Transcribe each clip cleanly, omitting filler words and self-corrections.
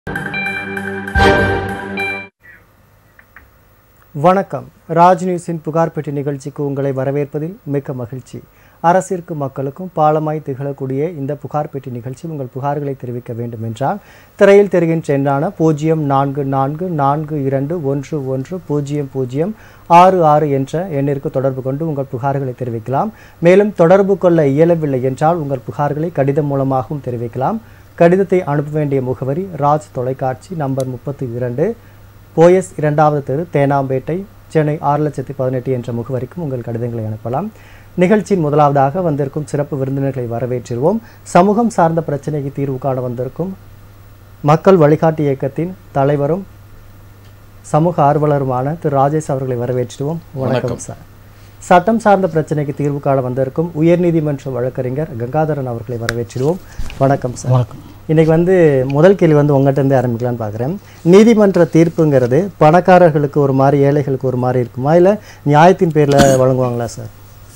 வணக்கம். ராஜ் நியூஸின் புகார் பெட்டி நிகழ்ச்சிக்கு உங்களை வரவேற்பதில் மிக்க மகிழ்ச்சி. அரசிற்கும் மக்களுக்கும் பாலமாய் திகழக்கூடிய இந்த புகார் பெட்டி நிகழ்ச்சி உங்கள் புகார்களை தெரிவிக்க வேண்டும் என்றால் திரையில் தெரிகின்ற எண்ணான 044421101066 என்ற எண்ணிற்கு தொடர்பு கொண்டு உங்கள் புகார்களை தெரிவிக்கலாம். மேலும் தொடர்பு கொள்ள இயலவில்லை என்றால் உங்கள் புகார்களை கடிதம் மூலமாகவும் தெரிவிக்கலாம். கடிதத்தை அனுப்ப வேண்டிய முகவரி ராஜ் தொலைக்காட்சி நம்பர் 32 போயஸ் 2வது தெரு தேனாம்பேட்டை சென்னை 6,18,000 என்ற முகவரிக்கும் உங்கள் கடிதங்களை அனுப்பலாம். நிகழ்ச்சியின் முதலாவதாக வந்திருக்கும் சிறப்பு விருந்தினர்களை வரவேற்றிருவோம். சமூகம் சார்ந்த பிரச்சனைக்கு தீர்வு காண வந்திருக்கும் மக்கள் வழிகாட்டி இயக்கத்தின் தலைவரும் சமூக ஆர்வலருமான திரு ராஜேஷ் அவர்களை வரவேற்றிடுவோம். வணக்கம் சார். சட்டம் சார்ந்த பிரச்சனைக்கு தீர்வு காண வந்திருக்கும் உயர்நீதிமன்ற வழக்கறிஞர் கங்காதரன் அவர்களை வரவேற்றிடுவோம். வணக்கம் சார். வணக்கம். இன்றைக்கி முதல் கேள்வி உங்கள்கிட்ட ஆரம்பிக்கலான்னு பார்க்குறேன். நீதிமன்ற தீர்ப்புங்கிறது பணக்காரர்களுக்கு ஒரு மாதிரி ஏழைகளுக்கு ஒரு மாதிரி இருக்குமா, இல்லை நியாயத்தின் பேரில் வழங்குவாங்களா சார்?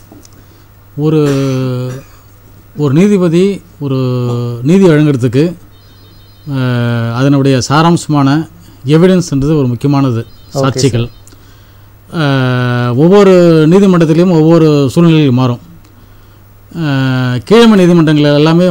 ஒரு நீதிபதி ஒரு நீதி வழங்குறதுக்கு அதனுடைய சாராம்சமான எவிடன்ஸ்ன்றது ஒரு முக்கியமானது. சாட்சிகள் ஒவ்வொரு நீதிமன்றத்திலையும் ஒவ்வொரு சூழ்நிலையில் மாறும். கீழமை நீதிமன்றங்கள் எல்லாமே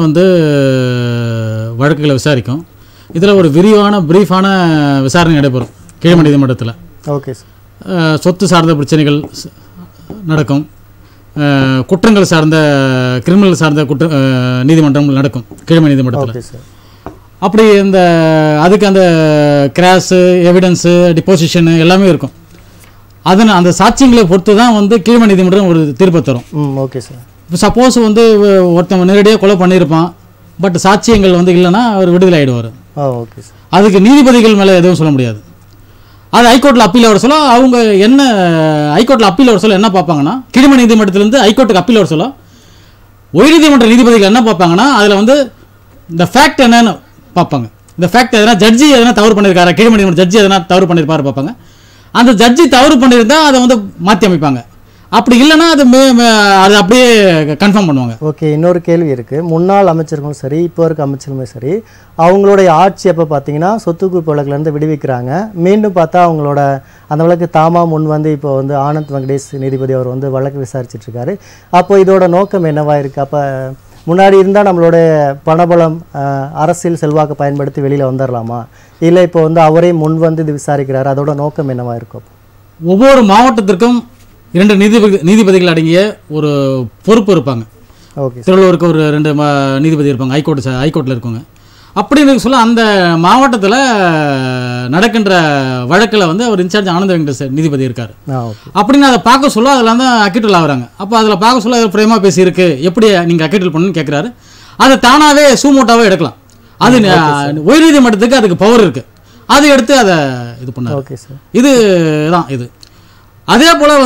வழக்குகளை விசாரிக்கும். இதில் ஒரு விரிவான பிரீஃபான விசாரணை நடைபெறும் கீழமை நீதிமன்றத்தில். Okay sir. சொத்து சார்ந்த பிரச்சனைகள் நடக்கும். குற்றங்கள் சார்ந்த கிரிமினல் சார்ந்த நீதிமன்றங்கள் நடக்கும் கீழமை நீதிமன்றத்தில். அப்படி அதுக்கு அந்த கிராஸு எவிடன்ஸு டிப்போசிஷனு எல்லாமே இருக்கும். அந்த சாட்சியங்களை பொறுத்து தான் கீழமை நீதிமன்றம் ஒரு தீர்ப்பை தரும். Okay sir. இப்போ சப்போஸ் ஒருத்தவங்க நேரடியாக கொலை பண்ணியிருப்பான், பட் சாட்சியங்கள் இல்லைன்னா அவர் விடுதலை ஆகிடுவார். Okay sir. அதுக்கு நீதிபதிகள் மேலே எதுவும் சொல்ல முடியாது. அது ஹைகோர்ட்டில் அப்பீல் வர சொல்ல அவங்க ஹைகோர்ட்டில் அப்பீல் வர சொல்ல என்ன பார்ப்பாங்கன்னா, கீழமை நீதிமன்றத்திலேருந்து ஹைகோர்ட்டுக்கு அப்பீல் வர சொல்ல உயர்நீதிமன்ற நீதிபதிகள் என்ன பார்ப்பாங்கன்னா, அதில் இந்த ஃபேக்ட் என்னன்னு பார்ப்பாங்க. இந்த ஃபேக்ட் எதனா ஜட்ஜி எதனா தவறு பண்ணியிருக்காரா, கீழமை நீதிமன்ற ஜட்ஜி எதனா தவறு பண்ணியிருப்பாரு பார்ப்பாங்க. அந்த ஜட்ஜி தவறு பண்ணியிருந்தால் அதை மாற்றி அமைப்பாங்க. அப்படி இல்லைன்னா அது அப்படியே கன்ஃபார்ம் பண்ணுவாங்க. ஓகே. இன்னொரு கேள்வி இருக்குது. முன்னாள் அமைச்சர்களும் சரி, இப்போ இருக்க அமைச்சர்களுமே சரி, அவங்களுடைய ஆட்சி அப்போ பார்த்தீங்கன்னா சொத்து குவிப்பு வழக்குலேருந்து விடுவிக்கிறாங்க. மீண்டும் பார்த்தா அவங்களோட அந்த வழக்கு தாமா முன் இப்போ ஆனந்த் வெங்கடேஷ் நீதிபதி அவர் வழக்கு விசாரிச்சிட்ருக்காரு. அப்போ இதோட நோக்கம் என்னவா இருக்குது? அப்போ முன்னாடி இருந்தால் நம்மளோட பணபலம் அரசியல் செல்வாக்கு பயன்படுத்தி வெளியில் வந்துடலாமா, இல்லை இப்போ அவரே முன் இது விசாரிக்கிறாரு, அதோட நோக்கம் என்னவா இருக்கும்? ஒவ்வொரு மாவட்டத்திற்கும் 2 நீதிபதிகள் அடங்கிய ஒரு பொறுப்பு இருப்பாங்க. ஓகே. திருவள்ளூருக்கு ஒரு 2 நீதிபதி இருப்பாங்க, ஹைகோர்ட்டில் இருக்கவங்க. அப்படின்னு சொல்ல அந்த மாவட்டத்தில் நடக்கின்ற வழக்கில் அவர் இன்சார்ஜ் ஆனந்த் வெங்கடேஷ் நீதிபதி இருக்கார். அப்படின்னு அதை பார்க்க சொல்ல அதில் அக்கீட்டல் ஆகுறாங்க. அப்போ அதில் பார்க்க சொல்ல பிரேமா பேசியிருக்கு, எப்படி நீங்கள் அக்கீட்டல் பண்ணணும்னு கேட்குறாரு. அதை தானாகவே சூமோட்டாவே எடுக்கலாம். அது உயர்நீதிமன்றத்துக்கு அதுக்கு பவர் இருக்குது. அதை எடுத்து அதை இது பண்ணார். Okay sir. இதுதான் இது. அதே போல்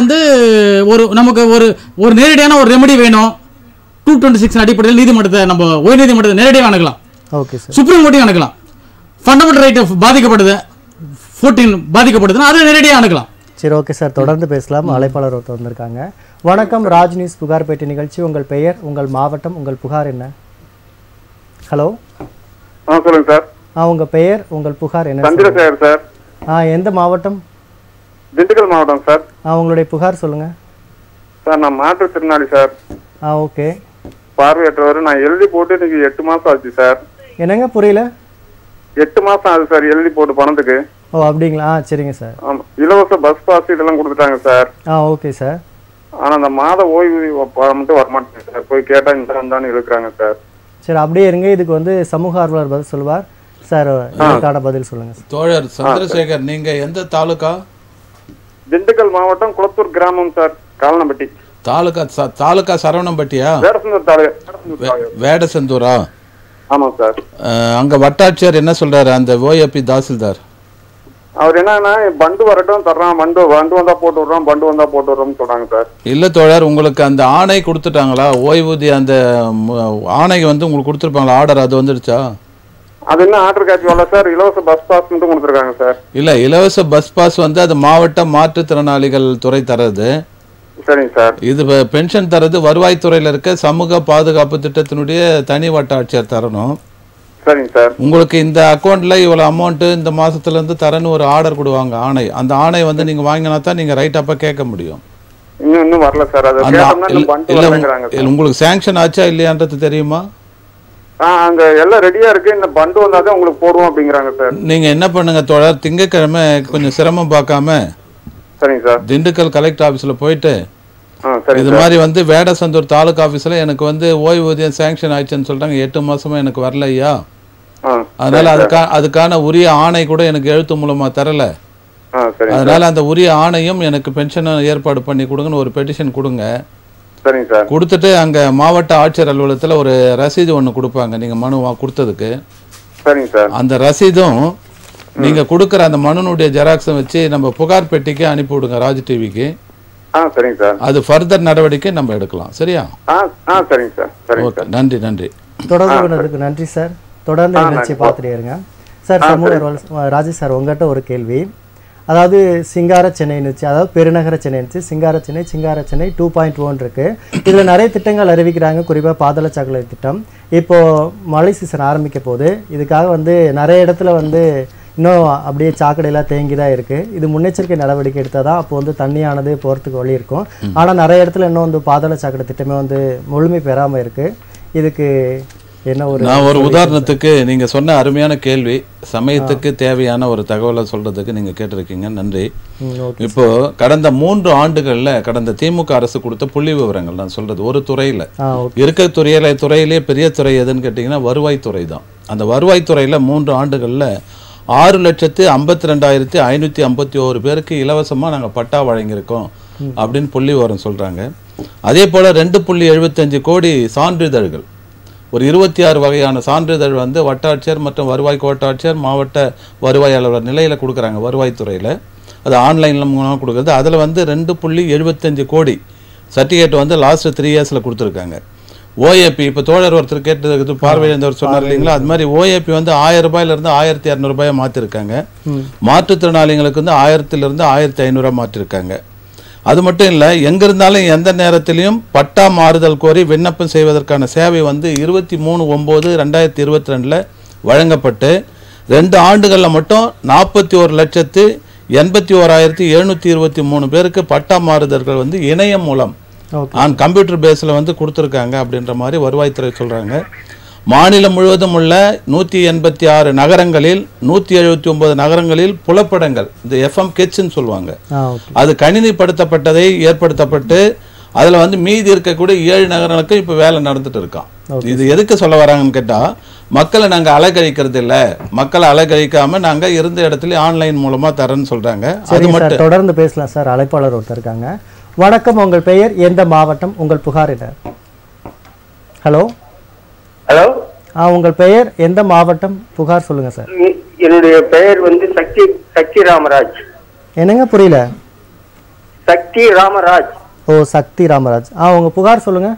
நமக்கு ஒரு நேரடியான ஒரு ரெமெடி வேணும். 226 அடிப்படையில் நீதிமன்றத்தை நம்ம உயர்நீதிமன்றத்தை நேரடியாக அணுகலாம். Okay sir. சுப்ரீம் கோர்ட்டையும் அணுகலாம். ஃபண்டமெண்டல் ரைட் பாதிக்கப்படுது, 14 பாதிக்கப்படுதுன்னா அதை நேரடியாக அணுகலாம். சரி, ஓகே சார். தொடர்ந்து பேசலாம். அழைப்பாளர் ஒருத்தர் வந்திருக்காங்க. வணக்கம். ராஜ் நியூஸ் புகார் பேட்டி நிகழ்ச்சி. உங்கள் பெயர், உங்கள் மாவட்டம், உங்கள் புகார் என்ன? ஹலோ. சொல்லுங்க சார். உங்கள் பெயர், உங்கள் புகார் என்ன? சந்திரசேகர் சார். எந்த மாவட்டம்? திண்டுக்கல் மாவட்டம் சார். உங்களுடைய புகார் சொல்லுங்கள் சார். நான் மாற்றுத்திறனாளி சார். ஓகே. பார்வையற்றவர். நான் எழுதி போட்டு இன்னைக்கு 8 மாதம் ஆச்சு சார். என்னங்க புரியல? 8 மாதம் ஆகுது சார் எழுதி போட்டு பணத்துக்கு. அப்படிங்களா? சரிங்க சார். ஆமாம். இலவச பஸ் பாஸ் இதெல்லாம் கொடுத்துட்டாங்க சார். Okay sir. ஆனால் அந்த மாத ஓய்வூதிய மட்டும் வரமாட்டேங்க சார். போய் கேட்டால் இந்த வந்தான்னு இருக்கிறாங்க சார். சரி, அப்படியே இருங்க. இதுக்கு சமூக ஆர்வலர் பதில் சொல்லுவார் சார். இதுக்கான பதில் சொல்லுங்க தோழர் சந்திரசேகர். நீங்க எந்த தாலுகா? திண்டுக்கல் மாவட்டம் குளத்தூர் கிராமம் சார். காலனப்பட்டி தாலுகா சரவணம்பட்டியா? வேடசந்தூரா? ஆமாம் சார். அங்க வட்டாட்சியர் என்ன சொல்றாரு அந்த ஓஏபி தாசில்தார்? அவர் என்னன்னா பண்டு வரட்டும் தர்றான், பண்டு வந்தா போட்டு விடுறோம், பண்டு வந்தா போட்டு விடுறோம்னு சொல்றாங்க சார். இல்ல தோழர், உங்களுக்கு அந்த ஆணை கொடுத்துட்டாங்களா? ஓய்வூதிய அந்த ஆணை உங்களுக்கு கொடுத்துருப்பாங்களா? ஆர்டர் அது வந்துடுச்சா? அது என்ன ஆர்டர் காப்பி வரல சார். இலவச பஸ் பாஸ் மட்டும் கொடுத்துருக்காங்க சார். இல்ல, இலவச பஸ் பாஸ் அது மாவட்ட மாற்றுத்திறனாளிகள் துறை தர்றது. சரிங்க சார். இது பென்ஷன் தரது வருவாய்த்துறையில இருக்க சமூக பாதுகாப்பு திட்டத்தினுடைய தனி வட்ட ஆட்சியர் தரணும். சரிங்க சார். உங்களுக்கு இந்த அக்கௌண்ட்ல இவ்வளவு அமௌண்ட் இந்த மாசத்துல இருந்து தரேன்னு ஒரு ஆர்டர் கொடுவாங்க, ஆணை. அந்த ஆணை வந்து நீங்க வாங்கினா தான் நீங்க ரைட் அப்ப கேட்க முடியும். இன்னும் வரல சார். அது கேட்டோம்னா இன்னும் பண்டு வரலங்கறாங்க சார். உங்களுக்கு சாங்ஷன் ஆச்சா இல்லையான்றது தெரியுமா? அங்க எல்லாம் ரெடியா இருக்கு, இந்த பண்டு வந்தாதான் உங்களுக்கு போடுவோம் அப்படிங்கறாங்க சார். நீங்க என்ன பண்ணுங்க தோழர், திங்கட்கிழமை கொஞ்சம் சிரமம் பார்க்காம சரிங்க சார் திண்டுக்கல் கலெக்டர் ஆபீஸ்ல போயிட்டு இது மாதிரி வந்து வேடசந்தூர் தாலுகா ஆபீஸ்ல எனக்கு வந்து ஓய்வூதியம் சாங்ஷன் ஆயிடுச்சுன்னு சொல்றாங்க, 8 மாசமா எனக்கு வரலையா, அதனால அதுக்கான உரிய ஆணை கூட எனக்கு எழுத்து மூலமா தரல, அதனால அந்த உரிய ஆணையும் எனக்கு பென்ஷன் ஏற்பாடு பண்ணி கொடுங்கன்னு ஒரு பெட்டிஷன் கொடுங்க. சரிங்க சார். கொடுத்துட்டு அங்க மாவட்ட ஆட்சியர் அலுவலகத்துல ஒரு ரசீது ஒன்று கொடுப்பாங்க நீங்க மனு கொடுத்ததுக்கு. சரிங்க சார். அந்த ரசீதும் நீங்க கொடுக்குற அந்த மனுனுடைய ஜெராக்ஸும் வச்சு நம்ம புகார் பெட்டிக்கு அனுப்பி விடுங்க, ராஜ் டிவிக்கு. சரிங்க சார். அது ஃபர்தர் நடவடிக்கை நம்ம எடுக்கலாம். சரியா? சரிங்க சார். சரிங்க சார். நன்றி நன்றி. தொடர்ந்து கொண்டதுக்கு நன்றி சார். தொடர்ந்து நிகழ்ச்சி பார்த்துட்டே இருங்க சார். சமூக ராஜேஷ் சார், உங்கள்கிட்ட ஒரு கேள்வி. அதாவது சிங்கார சென்னைன்னு வச்சு, அதாவது பெருநகர சென்னைன்னு சிங்கார சென்னை 2.1 இருக்கு. இதில் நிறைய திட்டங்கள் அறிவிக்கிறாங்க, குறிப்பாக பாதாள சாக்கடை திட்டம். இப்போது மழை சீசன் ஆரம்பிக்க போது இதுக்காக வந்து நிறைய இடத்துல வந்து இன்னும் அப்படியே சாக்கடையெல்லாம் தேங்கி தான் இருக்குது. இது முன்னெச்சரிக்கை நடவடிக்கை எடுத்தால் தான் அப்போ வந்து தண்ணியானது போகிறதுக்கு வழி இருக்கும். ஆனால் நிறைய இடத்துல இன்னும் வந்து பாதாள சாக்கடை திட்டமே வந்து முழுமை பெறாமல் இருக்குது. இதுக்கு என்ன நான் ஒரு உதாரணத்துக்கு நீங்கள் சொன்ன அருமையான கேள்வி, சமயத்துக்கு தேவையான ஒரு தகவலை சொல்கிறதுக்கு நீங்கள் கேட்டிருக்கீங்க, நன்றி. இப்போ கடந்த 3 ஆண்டுகளில் கடந்த திமுக அரசு கொடுத்த புள்ளி விவரங்கள் நான் சொல்கிறது, ஒரு துறையில் இருக்க துறையிலே பெரிய துறை எதுன்னு கேட்டிங்கன்னா வருவாய்த்துறை தான். அந்த வருவாய்த்துறையில் 3 ஆண்டுகளில் 6,52,551 பேருக்கு இலவசமாக நாங்கள் பட்டா வழங்கியிருக்கோம் அப்படின்னு புள்ளி விவரம் சொல்கிறாங்க. அதே போல் 2.75 கோடி சான்றிதழ்கள், ஒரு 26 வகையான சான்றிதழ் வந்து வட்டாட்சியர் மற்றும் வருவாய் கோட்டாட்சியர் மாவட்ட வருவாய் அலுவலர் நிலையில் கொடுக்குறாங்க வருவாய்த்துறையில். அது ஆன்லைனில் மூலமாக கொடுக்குறது. அதில் வந்து 2.75 கோடி சர்டிஃபிகேட் வந்து லாஸ்ட் 3 இயர்ஸில் கொடுத்துருக்காங்க. ஓஏபி இப்போ தோழர் ஒருத்தர் கேட்டது பார்வையிழந்தவர் சொன்னார் இல்லைங்களா, அது மாதிரி ஓஏபி வந்து 1000 ரூபாயிலிருந்து 1200 ரூபாயை மாற்றிருக்காங்க. மாற்றுத்திறனாளிகளுக்கு வந்து 1000 1500 மாற்றிருக்காங்க. அது மட்டும் இல்லை, எங்கே இருந்தாலும் எந்த நேரத்திலையும் பட்டா மாறுதல் கோரி விண்ணப்பம் செய்வதற்கான சேவை வந்து 23/9/2022 வழங்கப்பட்டு 2 ஆண்டுகளில் மட்டும் 41,81,723 பேருக்கு பட்டா மாறுதல்கள் வந்து இணையம் மூலம் கம்ப்யூட்டர் பேஸில் வந்து கொடுத்துருக்காங்க அப்படின்ற மாதிரி வருவாய்த்துறை சொல்கிறாங்க. மாநிலம் முழுவதும் உள்ள 186 நகரங்களில் 179 நகரங்களில் புலப்படங்கள், இந்த FM கெட்ஸ்ன்னு சொல்லுவாங்க, அது கணினிப்படுத்தப்பட்டதை ஏற்படுத்தப்பட்டு அதில் வந்து மீதி இருக்கக்கூடிய 7 நகரங்களுக்கு இப்போ வேலை நடந்துட்டு இருக்கான். இது எதுக்கு சொல்ல வராங்கன்னு கேட்டால், மக்களை நாங்கள் அலைக்கழிக்கிறது இல்லை, மக்களை அலைக்கழிக்காம நாங்கள் இருந்த இடத்துல ஆன்லைன் மூலமாக தரேன்னு சொல்கிறாங்க. அது மட்டும் தொடர்ந்து பேசலாம் சார். அழைப்பாளர் ஒருத்தர் இருக்காங்க. வணக்கம், உங்கள் பெயர், எந்த மாவட்டம், உங்கள் புகார் என்ன? ஹலோ ஹலோ, உங்கள் பெயர், எந்த மாவட்டம், புகார் சொல்லுங்க சார். என்னுடைய பெயர் வந்து சக்தி ராமராஜ். என்னங்க புரியல? சக்தி ராமராஜ். ஓ, சக்தி ராமராஜ். உங்க புகார் சொல்லுங்க.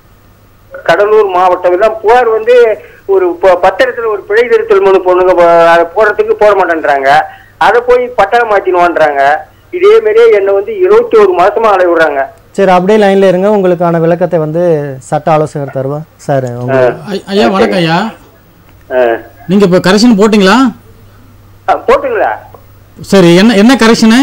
கடலூர் மாவட்டம் தான். புகார் வந்து ஒரு பத்திரத்துல ஒரு பிழை திருத்தல் மனு பொண்ணுங்க போடுறதுக்கு போட மாட்டேன்றாங்க, அதை போய் பட்டா மாத்தினுவான்றாங்க. இதே மாதிரியே என்ன வந்து 21 மாசமா அலைவிடுறாங்க. சரி, அப்படியே லைன்ல இருங்க, உங்களுக்கான விளக்கத்தை வந்து சட்ட ஆலோசகர் தருவா சார். ஐயா வணக்கம் ஐயா. நீங்க இப்ப கரெக்ஷன் போட்டீங்களா? போட்டுங்களா? சரி, என்ன கரெக்ஷனு?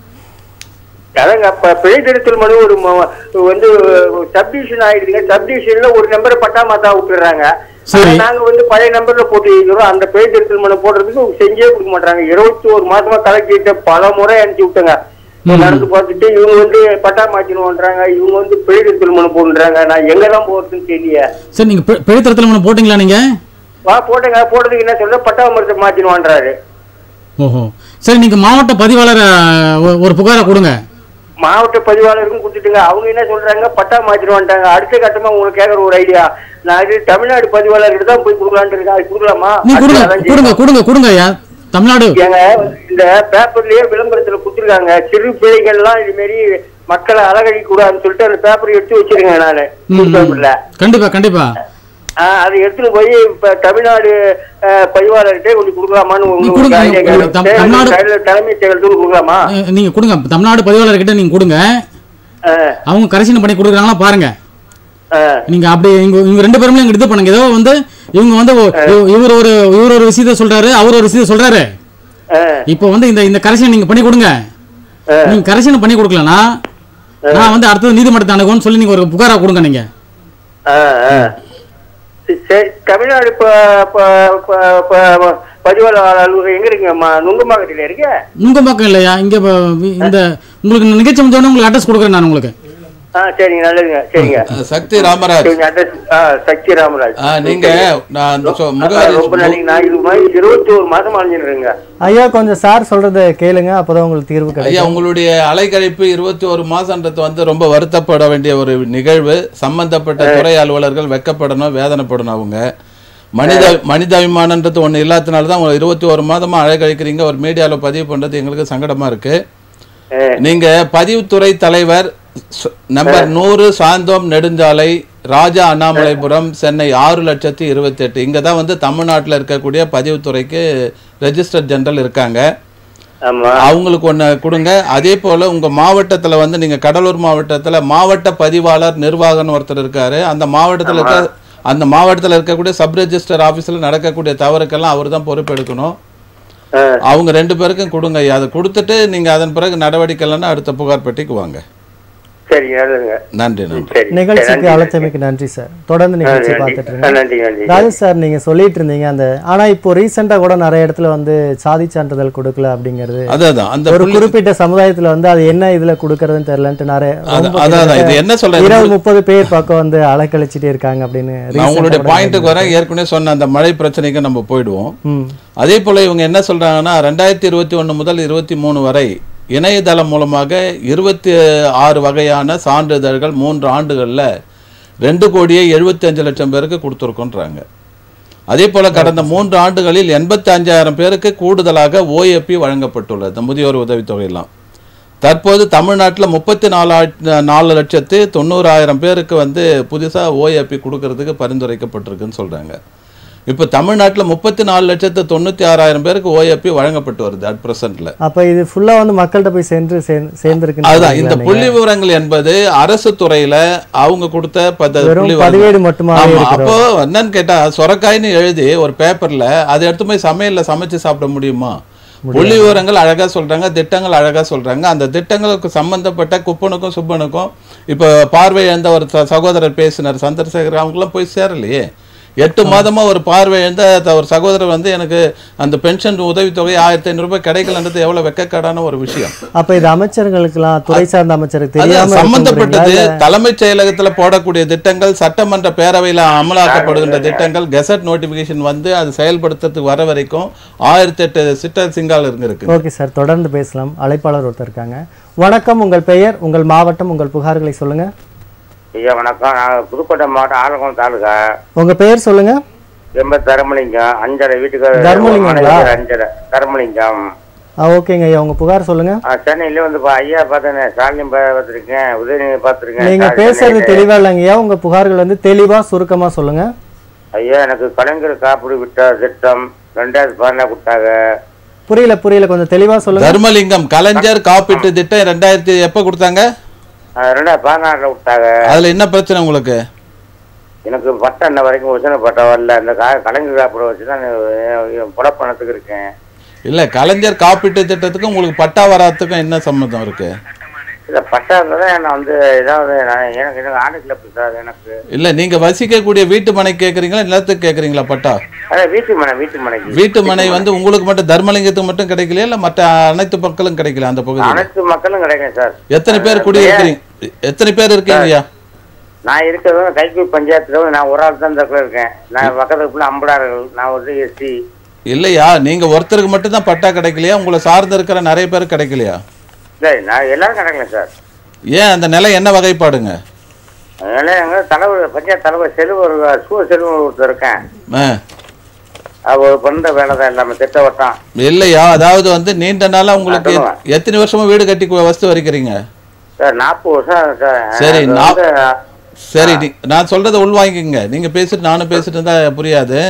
அதாங்க, பிழை திருத்தல் மனு ஒரு வந்து சப்டிவிஷன் ஆயிடுதுங்க. சப்டிவிஷன்ல ஒரு நம்பரை பட்டா மாத்தா விட்டுறாங்க. நாங்க வந்து பழைய நம்பர்ல போட்டு இருக்கிறோம். அந்த பிழை திருத்தல் மனு போடுறதுக்கு செஞ்சே கொடுக்க மாட்டாங்க. 21 மாசமா கலெக்டர் பல முறை அனுப்பிச்சு விட்டுங்க. நடந்து பார்த்துட்டு இவங்க வந்து பட்டா மாத்தினுன்றாங்க, இவங்க வந்து பிழை திருத்தல் மனு போடுறாங்க. நான் எங்கதான் போறதுன்னு தெரியல. சரி, நீங்க பிழை திருத்தல் மனு போட்டீங்களா? நீங்க போட்டேங்க. போடுறதுக்கு என்ன சொல்ற, பட்டா மரத்தை மாத்தினுவான்றாரு. ஓஹோ, சரி, நீங்க மாவட்ட பதிவாளர் ஒரு புகாரை கொடுங்க. மாவட்ட பதிவாளருக்கும் கொடுத்துட்டுங்க. அவங்க என்ன சொல்றாங்க, பட்டா மாத்திட்டு வந்துட்டாங்க. அடுத்த கட்டமா உங்களுக்கு கேட்கற ஒரு ஐடியா, நான் தமிழ்நாடு பதிவாளர்கிட்ட தான் போய் கொடுக்கலான்னு இருக்கேன். அது கொடுக்கலாமா? கொடுங்க ஐயா. தமிழ்நாடு ஏங்க, இந்த பேப்பர்லயே விளம்பரத்துல கொடுத்துருக்காங்க, சிறு பிள்ளைகள்லாம் இது மாரி மக்களை அலகழிக்க கூடாதுன்னு சொல்லிட்டு அந்த பேப்பர் எடுத்து வச்சிருக்கேன் நானு பேப்பர்ல. கண்டிப்பா அதை எடுத்துட்டு போய் இப்ப தமிழ்நாடு பதிவாளர்கிட்ட கொஞ்சம் கொடுக்கலாமான்னு தலைமை செயலர் கொடுக்கலாமா? நீங்க கொடுங்க, தமிழ்நாடு பதிவாளர்கிட்ட நீங்க கொடுங்க. அவங்க கரெக்ஷன் பண்ணி கொடுக்குறாங்களா பாருங்க. நீங்க அப்படி இவங்க 2 பேருமே இது பண்ணுங்க. ஏதோ வந்து இவங்க வந்து இவர் ஒரு விஷயத்த சொல்றாரு, அவர் ஒரு விஷயத்த சொல்றாரு. இப்போ வந்து இந்த கரெக்ஷன் நீங்க பண்ணி கொடுங்க. நீங்க கரெக்ஷன் பண்ணி கொடுக்கலனா நான் வந்து அடுத்தது நீதிமன்றத்தை அணுகுன்னு சொல்லி நீங்க ஒரு புகாரா கொடுங்க. நீங்க தமிழ்நாடு பதிவாளர் அலுவலகம் எங்க இருக்குங்க? நுங்கம்பாக்கத்துல இருக்கு. நுங்கம்பாக்கம் இல்லையா? இங்க இந்த உங்களுக்கு நிகழ்ச்சி முடிஞ்சோடனே உங்களுக்கு அட்ரஸ் கொடுக்குறேன் நான் உங்களுக்கு. சரிங்க, நல்லதுங்க. சரிங்க. சக்தி ராமராஜ். சக்தி ராமராஜ். நீங்க ரொம்ப நன்றிங்க. நான் இது மாதிரி 21 மாதம் அழிஞ்சிருங்க. ஐயா கொஞ்சம் சார் சொல்றதை கேளுங்க, அப்பதான் உங்களுக்கு தீர்வு கிடைக்கும். ஐயா உங்களுடைய அலைக்கழிப்பு 21 மாசம்ன்றது வந்து ரொம்ப வருத்தப்பட வேண்டிய ஒரு நிகழ்வு. சம்பந்தப்பட்ட துறை அலுவலர்கள் வெக்கப்படணும், வேதனைப்படணும். அவங்க மனிதாபிமானன்றது ஒண்ணு இல்லாதனால தான் 21 மாதமா அலைக்கழிக்கிறீங்க. ஒரு மீடியாவில் பதிவு பண்றது எங்களுக்கு சங்கடமா இருக்கு. நீங்க பதிவுத்துறை தலைவர் நம்பர் 100 சாந்தோம் நெடுஞ்சாலை, ராஜா அண்ணாமலைபுரம், சென்னை 6,28,000. இங்க தான் வந்து தமிழ்நாட்டில் இருக்கக்கூடிய பதிவுத்துறைக்கு ரெஜிஸ்டர் ஜெனரல் இருக்காங்க. அவங்களுக்கு ஒன்று கொடுங்க. அதே போல உங்க மாவட்டத்துல வந்து நீங்க கடலூர் மாவட்டத்துல மாவட்ட பதிவாளர் நிர்வாகம்னு ஒருத்தர் இருக்காரு. அந்த மாவட்டத்தில் இருக்கக்கூடிய சப் ரெஜிஸ்டர் ஆபீஸ்ல நடக்கக்கூடிய தவறுக்கெல்லாம் அவர் தான் பொறுப்பெடுக்கணும். அவங்க 2 பேருக்கும் கொடுங்க. அதை கொடுத்துட்டு நீங்க அதன் பிறகு நடவடிக்கை இல்லைன்னா அடுத்த புகார் பெட்டிக்கு வாங்க. நன்றி. நிகழ்ச்சிக்கு அழைச்சமைக்கு நன்றி சார். தொடர்ந்து நிகழ்ச்சி பார்த்துட்டு இருங்க. ராஜேஷ் சார் நீங்க சொல்லிட்டு இருந்தீங்க ஆனா இப்போ ரீசெண்டா கூட நிறைய இடத்துல வந்து சாதி சான்றிதழ் கொடுக்கல அப்படிங்கிறது. ஒரு குறிப்பிட்ட சமுதாயத்துல வந்து அது என்ன இதுல கொடுக்கறதுன்னு தெரியலன்ட்டு நிறைய 20-30 பேர் பக்கம் வந்து அலைக்கழிச்சிட்டே இருக்காங்க அப்படின்னு. உங்களுடைய பாயிண்ட்டுக்கு வர ஏற்கனவே சொன்ன அந்த மழை பிரச்சனைக்கு நம்ம போயிடுவோம். அதே போல இவங்க என்ன சொல்றாங்கன்னா 2021 முதல் 23 வரை இணையதளம் மூலமாக 26 வகையான சான்றிதழ்கள் 3 ஆண்டுகளில் 2,75,00,000 பேருக்கு கொடுத்துருக்கோன்றாங்க. அதே போல கடந்த 3 ஆண்டுகளில் 85,000 பேருக்கு கூடுதலாக ஓஏபி வழங்கப்பட்டுள்ளது, முதியோர் உதவித்தொகையெல்லாம். தற்போது தமிழ்நாட்டில் 34,90,00,000 பேருக்கு வந்து புதுசாக ஓஏபி கொடுக்கறதுக்கு பரிந்துரைக்கப்பட்டிருக்குன்னு சொல்றாங்க. இப்போ தமிழ்நாட்டில் 34,96,000 பேருக்கு ஓஏபி வழங்கப்பட்டு வருது அட் பிரசன்ட்ல. அப்ப இது ஃபுல்லா வந்து மக்கள்கிட்ட போய் சேர்ந்திருக்கு. அதுதான் இந்த புள்ளி விவரங்கள் என்பது அரசு துறையில அவங்க கொடுத்த பதிவேடு மட்டுமா? அப்போ என்னன்னு கேட்டா சொரக்காய்னு எழுதி ஒரு பேப்பர்ல அதை எடுத்து போய் சமையல்ல சமைச்சு சாப்பிட முடியுமா? புள்ளி விவரங்கள் அழகா சொல்றாங்க, திட்டங்கள் அழகா சொல்றாங்க. அந்த திட்டங்களுக்கு சம்பந்தப்பட்ட குப்பனுக்கும் சுப்பனுக்கும் இப்ப பார்வை இழந்த ஒரு சகோதரர் பேசினார் சந்திரசேகர், அவங்களாம் போய் சேரலையே. 8 மாதமா ஒரு பார்வை இழந்த ஒரு சகோதரர் வந்து எனக்கு அந்த பென்ஷன் உதவித்தொகை 1,500 ரூபாய் கிடைக்கலன்றது எவ்வளவு வெக்கக்காடான ஒரு விஷயம். அப்ப இது அமைச்சர்களுக்கெல்லாம், துறை சார்ந்த அமைச்சருக்கு தெரியாம சம்பந்தப்பட்டது. தலைமைச் செயலகத்துல போடக்கூடிய திட்டங்கள், சட்டமன்ற பேரவையில அமலாக்கப்படுகின்ற திட்டங்கள், கெசட் நோட்டிபிகேஷன் வந்து அது செயல்படுத்துறதுக்கு வர வரைக்கும் 1008 சிட்டர் சிங்கால் இருக்கு. ஓகே சார், தொடர்ந்து பேசலாம். அழைப்பாளர் ஒருத்தர் இருக்காங்க. வணக்கம், உங்கள் பெயர், உங்கள் மாவட்டம், உங்கள் புகார்களை சொல்லுங்க. ஐயா வணக்கம். நான் புதுக்கோட்டை மாவட்டம் ஆலங்குளம் தாலுகா. உங்க பெயர் சொல்லுங்க. தர்மலிங்கம். அஞ்சரை வீட்டுக்கு தர்மலிங்கங்களா? தர்மலிங்கம். ஓகேங்க ஐயா, உங்க புகார் சொல்லுங்க. சென்னையில வந்து ஐயா பார்த்தேன், ஸ்டாலின் பார்த்துருக்கேன், உதயநிதி பார்த்துருக்கேன். நீங்க பேசுறது தெளிவா இல்லைங்க ஐயா, உங்க புகார்கள் வந்து தெளிவா சுருக்கமா சொல்லுங்க. ஐயா எனக்கு கலைஞர் காப்பீடு விட்ட திட்டம் 2014 கொடுத்தாங்க. புரியல, கொஞ்சம் தெளிவா சொல்லுங்க. தர்மலிங்கம் கலைஞர் காப்பீட்டு திட்டம் 2000 எப்ப கொடுத்தாங்க? 2014 விட்டாங்க. அதுல என்ன பிரச்சனை உங்களுக்கு? எனக்கு பட்டம் இன்ன வரைக்கும் உசன பட்டம் வரல. அந்த கலைஞர் காப்பீடு வச்சுதான் புலப்பணத்துக்கு இருக்கேன். இல்ல, கலைஞர் காப்பீட்டு திட்டத்துக்கும் உங்களுக்கு பட்டா வராதுக்கும் என்ன சம்பந்தம் இருக்கு? இல்ல பட்டா இருந்தாதான் என்ன வந்து ஏதாவது எனக்கு ஆணைக்குள்ள சார். எனக்கு இல்ல, நீங்க வசிக்கக்கூடிய வீட்டு மனை கேக்குறீங்களா, நிலத்துக்கு கேக்குறீங்களா பட்டா? வீட்டு மனை வந்து உங்களுக்கு மட்டும் தர்மலிங்கத்துக்கு மட்டும் கிடைக்கலையா, இல்ல மற்ற அனைத்து மக்களும் கிடைக்கல? அந்த பகுதி அனைத்து மக்களும் கிடைக்கும் சார். எத்தனை பேர் குடியிருக்கிறீங்க? எத்தனை பேர் இருக்கீங்கய்யா? நான் இருக்கிறது கைக்கு பஞ்சாயத்துல நான் ஒரு ஆள் தான் இருக்கேன். நான் பக்கத்துக்குள்ள 50 நான் வந்து எஸ்சி. இல்லையா, நீங்க ஒருத்தருக்கு மட்டும் தான் பட்டா கிடைக்கலையா? உங்களை சார்ந்து இருக்கிற நிறைய பேர் கிடைக்கலையா? நான் எல்லாரும் கிடைக்கல சார். ஏன், அந்த நிலை என்ன வகைப்பாடுங்க? எங்க தலைவர் பஞ்சாயத்து தலைவர் செல்வர் ஒருத்தர் இருக்கேன். அவர் பண்ற வேலை தான் எல்லாமே திட்டவட்டம். இல்லையா, அதாவது வந்து நீண்ட நாளா உங்களுக்கு எத்தனை வருஷமா வீடு கட்டி வசதி வரைக்கிறீங்க? சார் 40 வருஷம் சார். சரி, சரி, நான் சொல்றதை உள்வாங்கிக்கங்க. நீங்க பேசிட்டு நானும் பேசிட்டு இருந்தா புரியாது.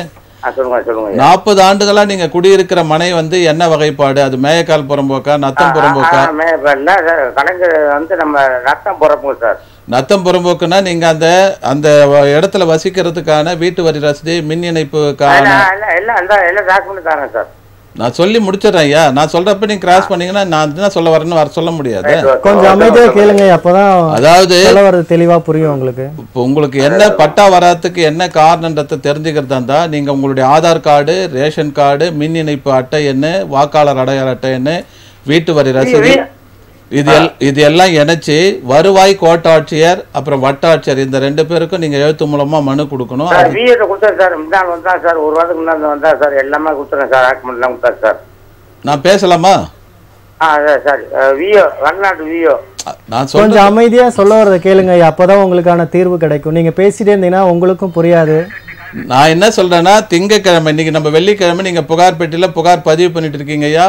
40 ஆண்டுகளா நீங்க குடியிருக்கிற மனை வந்து என்ன வகைப்பாடு? அது மேயக்கால் புறம்போக்கா, நத்தம் புறம்போக்கா? கலைஞர் வந்து நம்ம நத்தம் புறம்போக்கு சார். நத்தம் புறம்போக்குன்னா நீங்க அந்த அந்த இடத்துல வசிக்கிறதுக்கான வீட்டு வரி ரசீது, மின் இணைப்புக்கான எல்லாம் டாக்குமெண்ட் தரேன் சார். நான் சொல்லி முடிச்சிடறேன் ஐயா. நான் சொல்றப்ப நீங்க கிராஸ் பண்ணீங்கன்னா நான் என்ன சொல்ல வரேன்னு சொல்ல முடியாது. கொஞ்சம் அமைதியா கேளுங்க, அப்பதான் அதாவது தெளிவா புரியும் உங்களுக்கு. இப்போ உங்களுக்கு என்ன பட்டா வராதுக்கு என்ன காரணன்றதை தெரிஞ்சுக்கிறதா இருந்தா நீங்க உங்களுடைய ஆதார் கார்டு, ரேஷன் கார்டு, மின் இணைப்பு அட்டை என்ன, வாக்காளர் அடையாள அட்டை என்ன, வீட்டு வரி ரசீது, இது எல்லாம் இணைச்சு வருவாய் கோட்டாட்சியர் அப்புறம் வட்டாட்சியர் இந்த 2 பேருக்கும் நீங்க எழுத்து மூலமா மனு கொடுக்கணும். நான் பேசலாமா? கொஞ்சம் அமைதியா சொல்ல வரத கேளுங்க, அப்பதான் உங்களுக்கான தீர்வு கிடைக்கும். நீங்க பேசிட்டே இருந்தீங்கன்னா உங்களுக்கும் புரியாது. நான் என்ன சொல்றேன்னா திங்கக்கிழமை, இன்னைக்கு நம்ம வெள்ளிக்கிழமை நீங்க புகார் பெட்டியில புகார் பதிவு பண்ணிட்டு இருக்கீங்க ஐயா.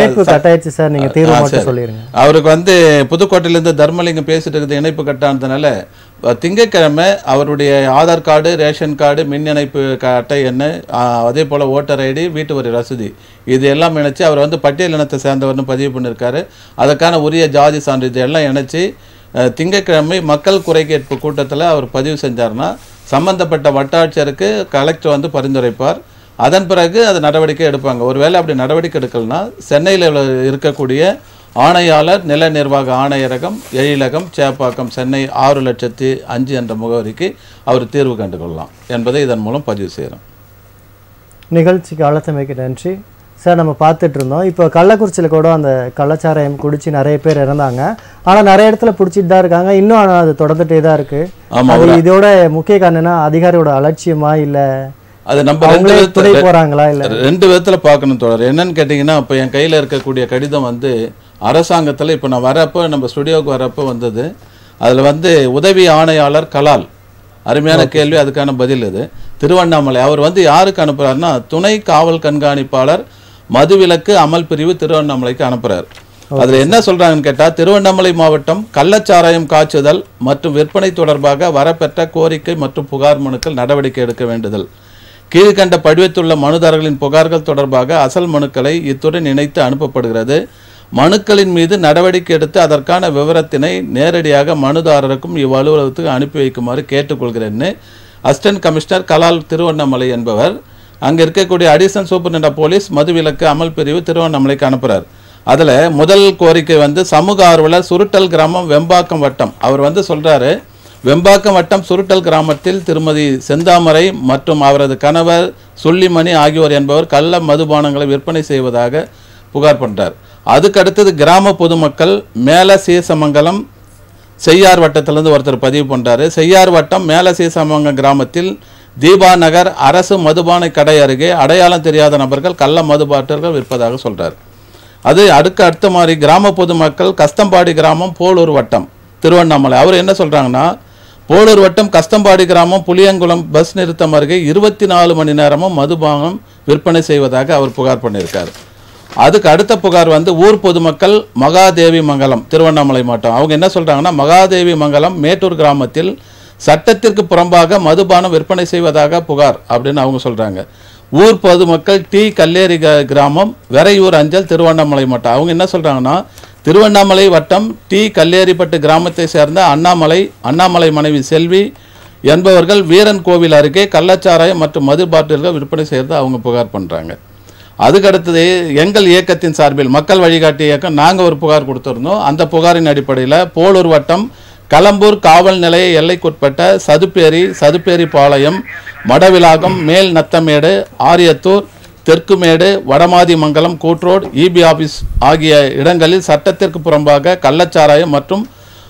அவருக்கு வந்து புதுக்கோட்டையில இருந்து தர்மலிங்கம் பேசிட்டு இருக்குது, இணைப்பு கட்டானதுனால திங்கக்கிழமை அவருடைய ஆதார் கார்டு, ரேஷன் கார்டு, மின் இணைப்பு அட்டை என்ன, அதே போல ஓட்டர் ஐடி, வீட்டு வரி ரசீது இது எல்லாம் இணைச்சு அவர் வந்து பட்டியல் இனத்தை சேர்ந்தவர்னு பதிவு பண்ணியிருக்காரு. அதுக்கான உரிய ஜாதி சான்றிதழ் எல்லாம் இணைச்சு திங்கக்கிழமை மக்கள் குறை கேட்பு கூட்டத்தில் அவர் பதிவு செஞ்சார்னா சம்பந்தப்பட்ட வட்டாட்சியருக்கு கலெக்டர் வந்து பரிந்துரைப்பார். அதன் பிறகு அது நடவடிக்கை எடுப்பாங்க. ஒருவேளை அப்படி நடவடிக்கை எடுக்கலன்னா சென்னையில் இருக்கக்கூடிய ஆணையாளர் நில நிர்வாக ஆணையரகம், எழிலகம், சேப்பாக்கம், சென்னை 6,05,000 என்ற முகவரிக்கு அவர் தீர்வு கண்டுகொள்ளலாம் என்பதை இதன் மூலம் பதிவு செய்கிறோம். நிகழ்ச்சிக்கு அழைத்தமைக்கு நன்றி சார். நம்ம பார்த்துட்டு இருந்தோம், இப்போ கள்ளக்குறிச்சியில் கூட அந்த கள்ளச்சாராயம் குடிச்சு நிறைய பேர் இறந்தாங்க. ஆனால் நிறைய இடத்துல பிடிச்சிட்டு தான் இருக்காங்க, இன்னும் ஆனால் அது தொடர்ந்துட்டே தான் இருக்கு. இதோட முக்கிய காரணம்னா அதிகாரியோட அலட்சியமா இல்லை அது நம்ம போறாங்களா இல்லை? 2 விதத்துல பார்க்கணும் தொடர். என்னன்னு கேட்டீங்கன்னா, இப்போ என் கையில இருக்கக்கூடிய கடிதம் வந்து அரசாங்கத்தில் இப்போ நான் வரப்போ நம்ம ஸ்டுடியோவுக்கு வரப்போ வந்தது. அதில் வந்து உதவி ஆணையாளர் கலால், அருமையான கேள்வி, அதுக்கான பதில் இது. திருவண்ணாமலை அவர் வந்து யாருக்கு அனுப்புறாருன்னா துணை காவல் கண்காணிப்பாளர் மதுவிலக்கு அமல் பிரிவு திருவண்ணாமலைக்கு அனுப்புறாரு. அதுல என்ன சொல்றாங்கன்னு கேட்டா, திருவண்ணாமலை மாவட்டம் கள்ளச்சாராயம் காய்ச்சுதல் மற்றும் விற்பனை தொடர்பாக வரப்பெற்ற கோரிக்கை மற்றும் புகார் மனுக்கள் நடவடிக்கை எடுக்க வேண்டுதல். கீழ்கண்ட படிவத்துள்ள மனுதாரர்களின் புகார்கள் தொடர்பாக அசல் மனுக்களை இத்துடன் இணைத்து அனுப்பப்படுகிறது. மனுக்களின் மீது நடவடிக்கை எடுத்து அதற்கான விவரத்தினை நேரடியாக மனுதாரருக்கும் இவ்வலுவலகத்துக்கு அனுப்பி வைக்குமாறு கேட்டுக்கொள்கிறேன்னு அசிஸ்டன்ட் கமிஷனர் கலால் திருவண்ணாமலை என்பவர் அங்கே இருக்கக்கூடிய அடிஷனல் சூப்பரிண்டென்டென்ட் ஆஃப் போலீஸ் மதுவிலக்கு அமல் பிரிவு திருவண்ணாமலைக்கு அனுப்புகிறார். அதில் முதல் கோரிக்கை வந்து சமூக ஆர்வலர் சுருட்டல் கிராமம் வெம்பாக்கம் வட்டம். அவர் வந்து சொல்கிறாரு, வெம்பாக்கம் வட்டம் சுருட்டல் கிராமத்தில் திருமதி செந்தாமரை மற்றும் அவரது கணவர் சொல்லிமணி ஆகியோர் என்பவர் கள்ள மதுபானங்களை விற்பனை செய்வதாக புகார் பண்ணுறார். அதுக்கு அடுத்தது கிராம பொதுமக்கள் மேல சீசமங்கலம் செய்யார் வட்டத்திலிருந்து ஒருத்தர் பதிவு பண்ணுறாரு. செய்யார் வட்டம் மேல சீசமங்கலம் கிராமத்தில் தீபா நகர் அரசு மதுபானை கடை அருகே அடையாளம் தெரியாத நபர்கள் கள்ள மதுபாட்டர்கள் விற்பதாக சொல்கிறார். அது அடுத்த மாதிரி கிராம பொதுமக்கள் கஸ்தம்பாடி கிராமம் போலூர் வட்டம் திருவண்ணாமலை. அவர் என்ன சொல்கிறாங்கன்னா, போலூர் வட்டம் கஸ்தம்பாடி கிராமம் புளியங்குளம் பஸ் நிறுத்தம் அருகே 24 மணி நேரமும் மதுபானம் விற்பனை செய்வதாக அவர் புகார் பண்ணியிருக்கார். அதுக்கு அடுத்த புகார் வந்து ஊர் பொதுமக்கள் மகாதேவி மங்கலம் திருவண்ணாமலை மாவட்டம். அவங்க என்ன சொல்கிறாங்கன்னா, மகாதேவி மங்கலம் மேட்டூர் கிராமத்தில் சட்டத்திற்கு புறம்பாக மதுபானம் விற்பனை செய்வதாக புகார் அப்படின்னு அவங்க சொல்கிறாங்க. ஊர் பொதுமக்கள் டி கல்லேரி கிராமம் வெறையூர் அஞ்சல் திருவண்ணாமலை மாவட்டம். அவங்க என்ன சொல்கிறாங்கன்னா, திருவண்ணாமலை வட்டம் டி கல்லேரிப்பட்டு கிராமத்தை சேர்ந்த அண்ணாமலை மனைவி செல்வி என்பவர்கள் வீரன் கோவில் அருகே கள்ளச்சாராயம் மற்றும் மது பாட்டில்கள் விற்பனை செய்கிறத அவங்க புகார் பண்ணுறாங்க. அதுக்கடுத்தது எங்கள் இயக்கத்தின் சார்பில் மக்கள் வழிகாட்டி இயக்கம் நாங்கள் ஒரு புகார் கொடுத்துருந்தோம். அந்த புகாரின் அடிப்படையில் போலூர் வட்டம் களம்பூர் காவல் நிலைய எல்லைக்குட்பட்ட சதுப்பேரி பாளையம், மடவிலாகம், மேல் நத்தமேடு, ஆரியத்தூர், தெற்குமேடு, வடமாதிமங்கலம், கூட்ரோடு, இபி ஆபீஸ் ஆகிய இடங்களில் சட்டத்திற்கு புறம்பாக கள்ளச்சாராயம் மற்றும்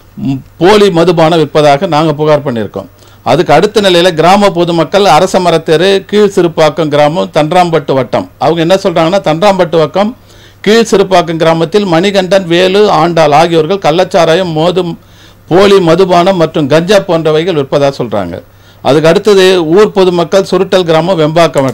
போலி மதுபானம் விற்பதாக நாங்கள் புகார் பண்ணியிருக்கோம். அதுக்கு அடுத்த நிலையில் கிராம பொதுமக்கள் அரச மரத்தெரு கீழ் சிறுப்பாக்கம் கிராமம் தன்றாம்பட்டு வட்டம். அவங்க என்ன சொல்கிறாங்கன்னா, தன்றாம்பட்டு வட்டம் கீழ் சிறுப்பாக்கம் கிராமத்தில் மணிகண்டன், வேலு, ஆண்டாள் ஆகியோர்கள் கள்ளச்சாராயம், போலி மதுபானம் மற்றும் கஞ்சா போன்றவைகள் விற்பதாக சொல்கிறாங்க. அதுக்கு அடுத்தது ஊர் பொதுமக்கள் சுருட்டல் கிராமம் வெம்பாக்கம்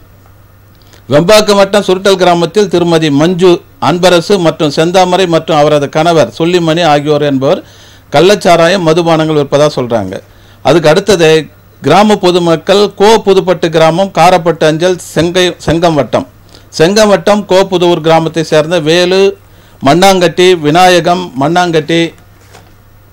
வட்டம் சுருட்டல் கிராமத்தில் திருமதி மஞ்சு, அன்பரசு மற்றும் செந்தாமரை மற்றும் அவரது கணவர் சொல்லிமணி ஆகியோர் என்பவர் கள்ளச்சாராயம் மதுபானங்கள் விற்பதாக சொல்கிறாங்க. அதுக்கு அடுத்தது கிராம பொதுமக்கள் புதுப்பட்டு கிராமம் காரப்பட்டு அஞ்சல் செங்கம் வட்டம் புதுவூர் கிராமத்தை சேர்ந்த வேலு, மண்ணாங்கட்டி, விநாயகம், மண்ணாங்கட்டி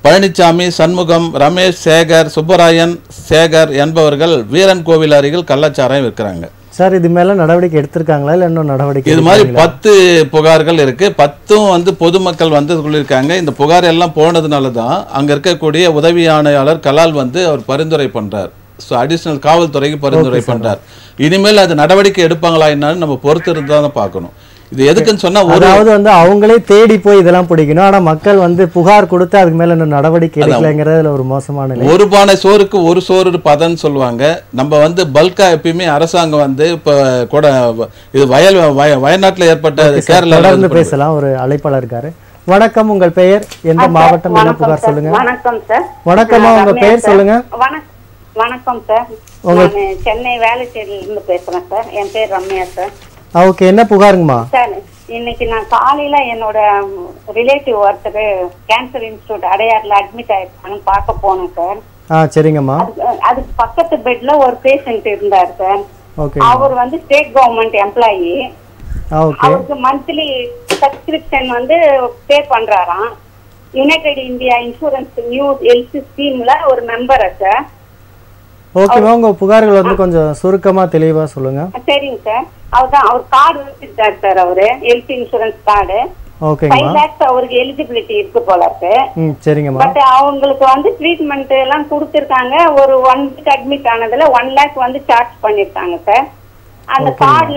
பழனிசாமி, சண்முகம், ரமேஷ், சேகர், சுப்பராயன், சேகர் என்பவர்கள் வீரன் கோவில் அருகில் கள்ளச்சாராயம் விற்கிறாங்க. சார் இது மேல நடவடிக்கை எடுத்திருக்காங்களா இல்ல இன்னும் நடவடிக்கை? இது மாதிரி 10 புகார்கள் இருக்கு. 10ம் பொதுமக்கள் சொல்லியிருக்காங்க. இந்த புகார் எல்லாம் போனதுனால தான் அங்க இருக்கக்கூடிய உதவி ஆணையாளர் கலால் அவர் பரிந்துரை பண்றார். அடிஷனல் காவல்துறைக்கு பரிந்துரை பண்றார். இனிமேல் அது நடவடிக்கை எடுப்பாங்களா என்னன்னு நம்ம பொறுத்து இருந்தா தான் பார்க்கணும். இது எதுக்குன்னு சொன்னா அதாவது அவங்களே தேடி போய் இதெல்லாம் பிடிக்கணும். ஆனா மக்கள் புகார் கொடுத்து அதுக்கு மேல இன்னும் நடவடிக்கை எடுக்கலங்கிறதுல ஒரு மோசமான ஒரு பானை சோறுக்கு ஒரு சோறு பதன்னு சொல்லுவாங்க. நம்ம பல்கா எப்பயுமே அரசாங்கம் இப்ப கூட இது வயநாட்டுல ஏற்பட்ட கேரளால பேசலாம். ஒரு அழைப்பாளர் இருக்காரு. வணக்கம், உங்கள் பெயர், எந்த மாவட்டம், என்ன புகார் சொல்லுங்க. வணக்கம் சார். வணக்கம்மா, உங்க பெயர் சொல்லுங்க. வணக்கம் சார், சென்னை வேளச்சேரியில இருந்து பேசுறேன் சார். என் பேர் ரம்யா சார். ஓகே, என்ன புகாருங்கம்மா? சார் இன்னைக்கு நான் காலையில என்னோட ரிலேட்டிவ் ஒருத்தர் கேன்சர் இன்ஸ்டிடியூட் அடையாறுல அட்மிட் ஆயிருக்காங்க, பார்க்க போனேன் சார். சரிங்கம்மா. அதுக்கு பக்கத்து பெட்ல ஒரு பேஷண்ட் இருந்தார் சார். ஓகே. அவர் ஸ்டேட் கவர்மெண்ட் எம்ப்ளாயி. அவருக்கு மந்த்லி சப்ஸ்கிரிப்ஷன் பே பண்றாராம். United India insurance new health ஸ்கீம்ல ஒரு மெம்பர் சார். ஓகேவா, உங்க புகார்கள் கொஞ்சம் சுருக்கமா தெளிவா சொல்லுங்க. சரிங்க சார். அவர் கார்டு வச்சிருக்காரு சார். அவரு ஹெல்த் இன்சூரன்ஸ் கார்டு. ஓகேங்க. 5 lakhs அவருக்கு எலிஜிபிலிட்டி இருக்கு போல இருக்கு. சரிங்கம்மா. பட் அவங்களுக்கு ட்ரீட்மெண்ட் எல்லாம் கொடுத்திருக்காங்க. ஒரு 1 week அட்மிட் ஆனதுல 1 lakh சார்ஜ் பண்ணிருக்காங்க சார். அந்த கார்டுல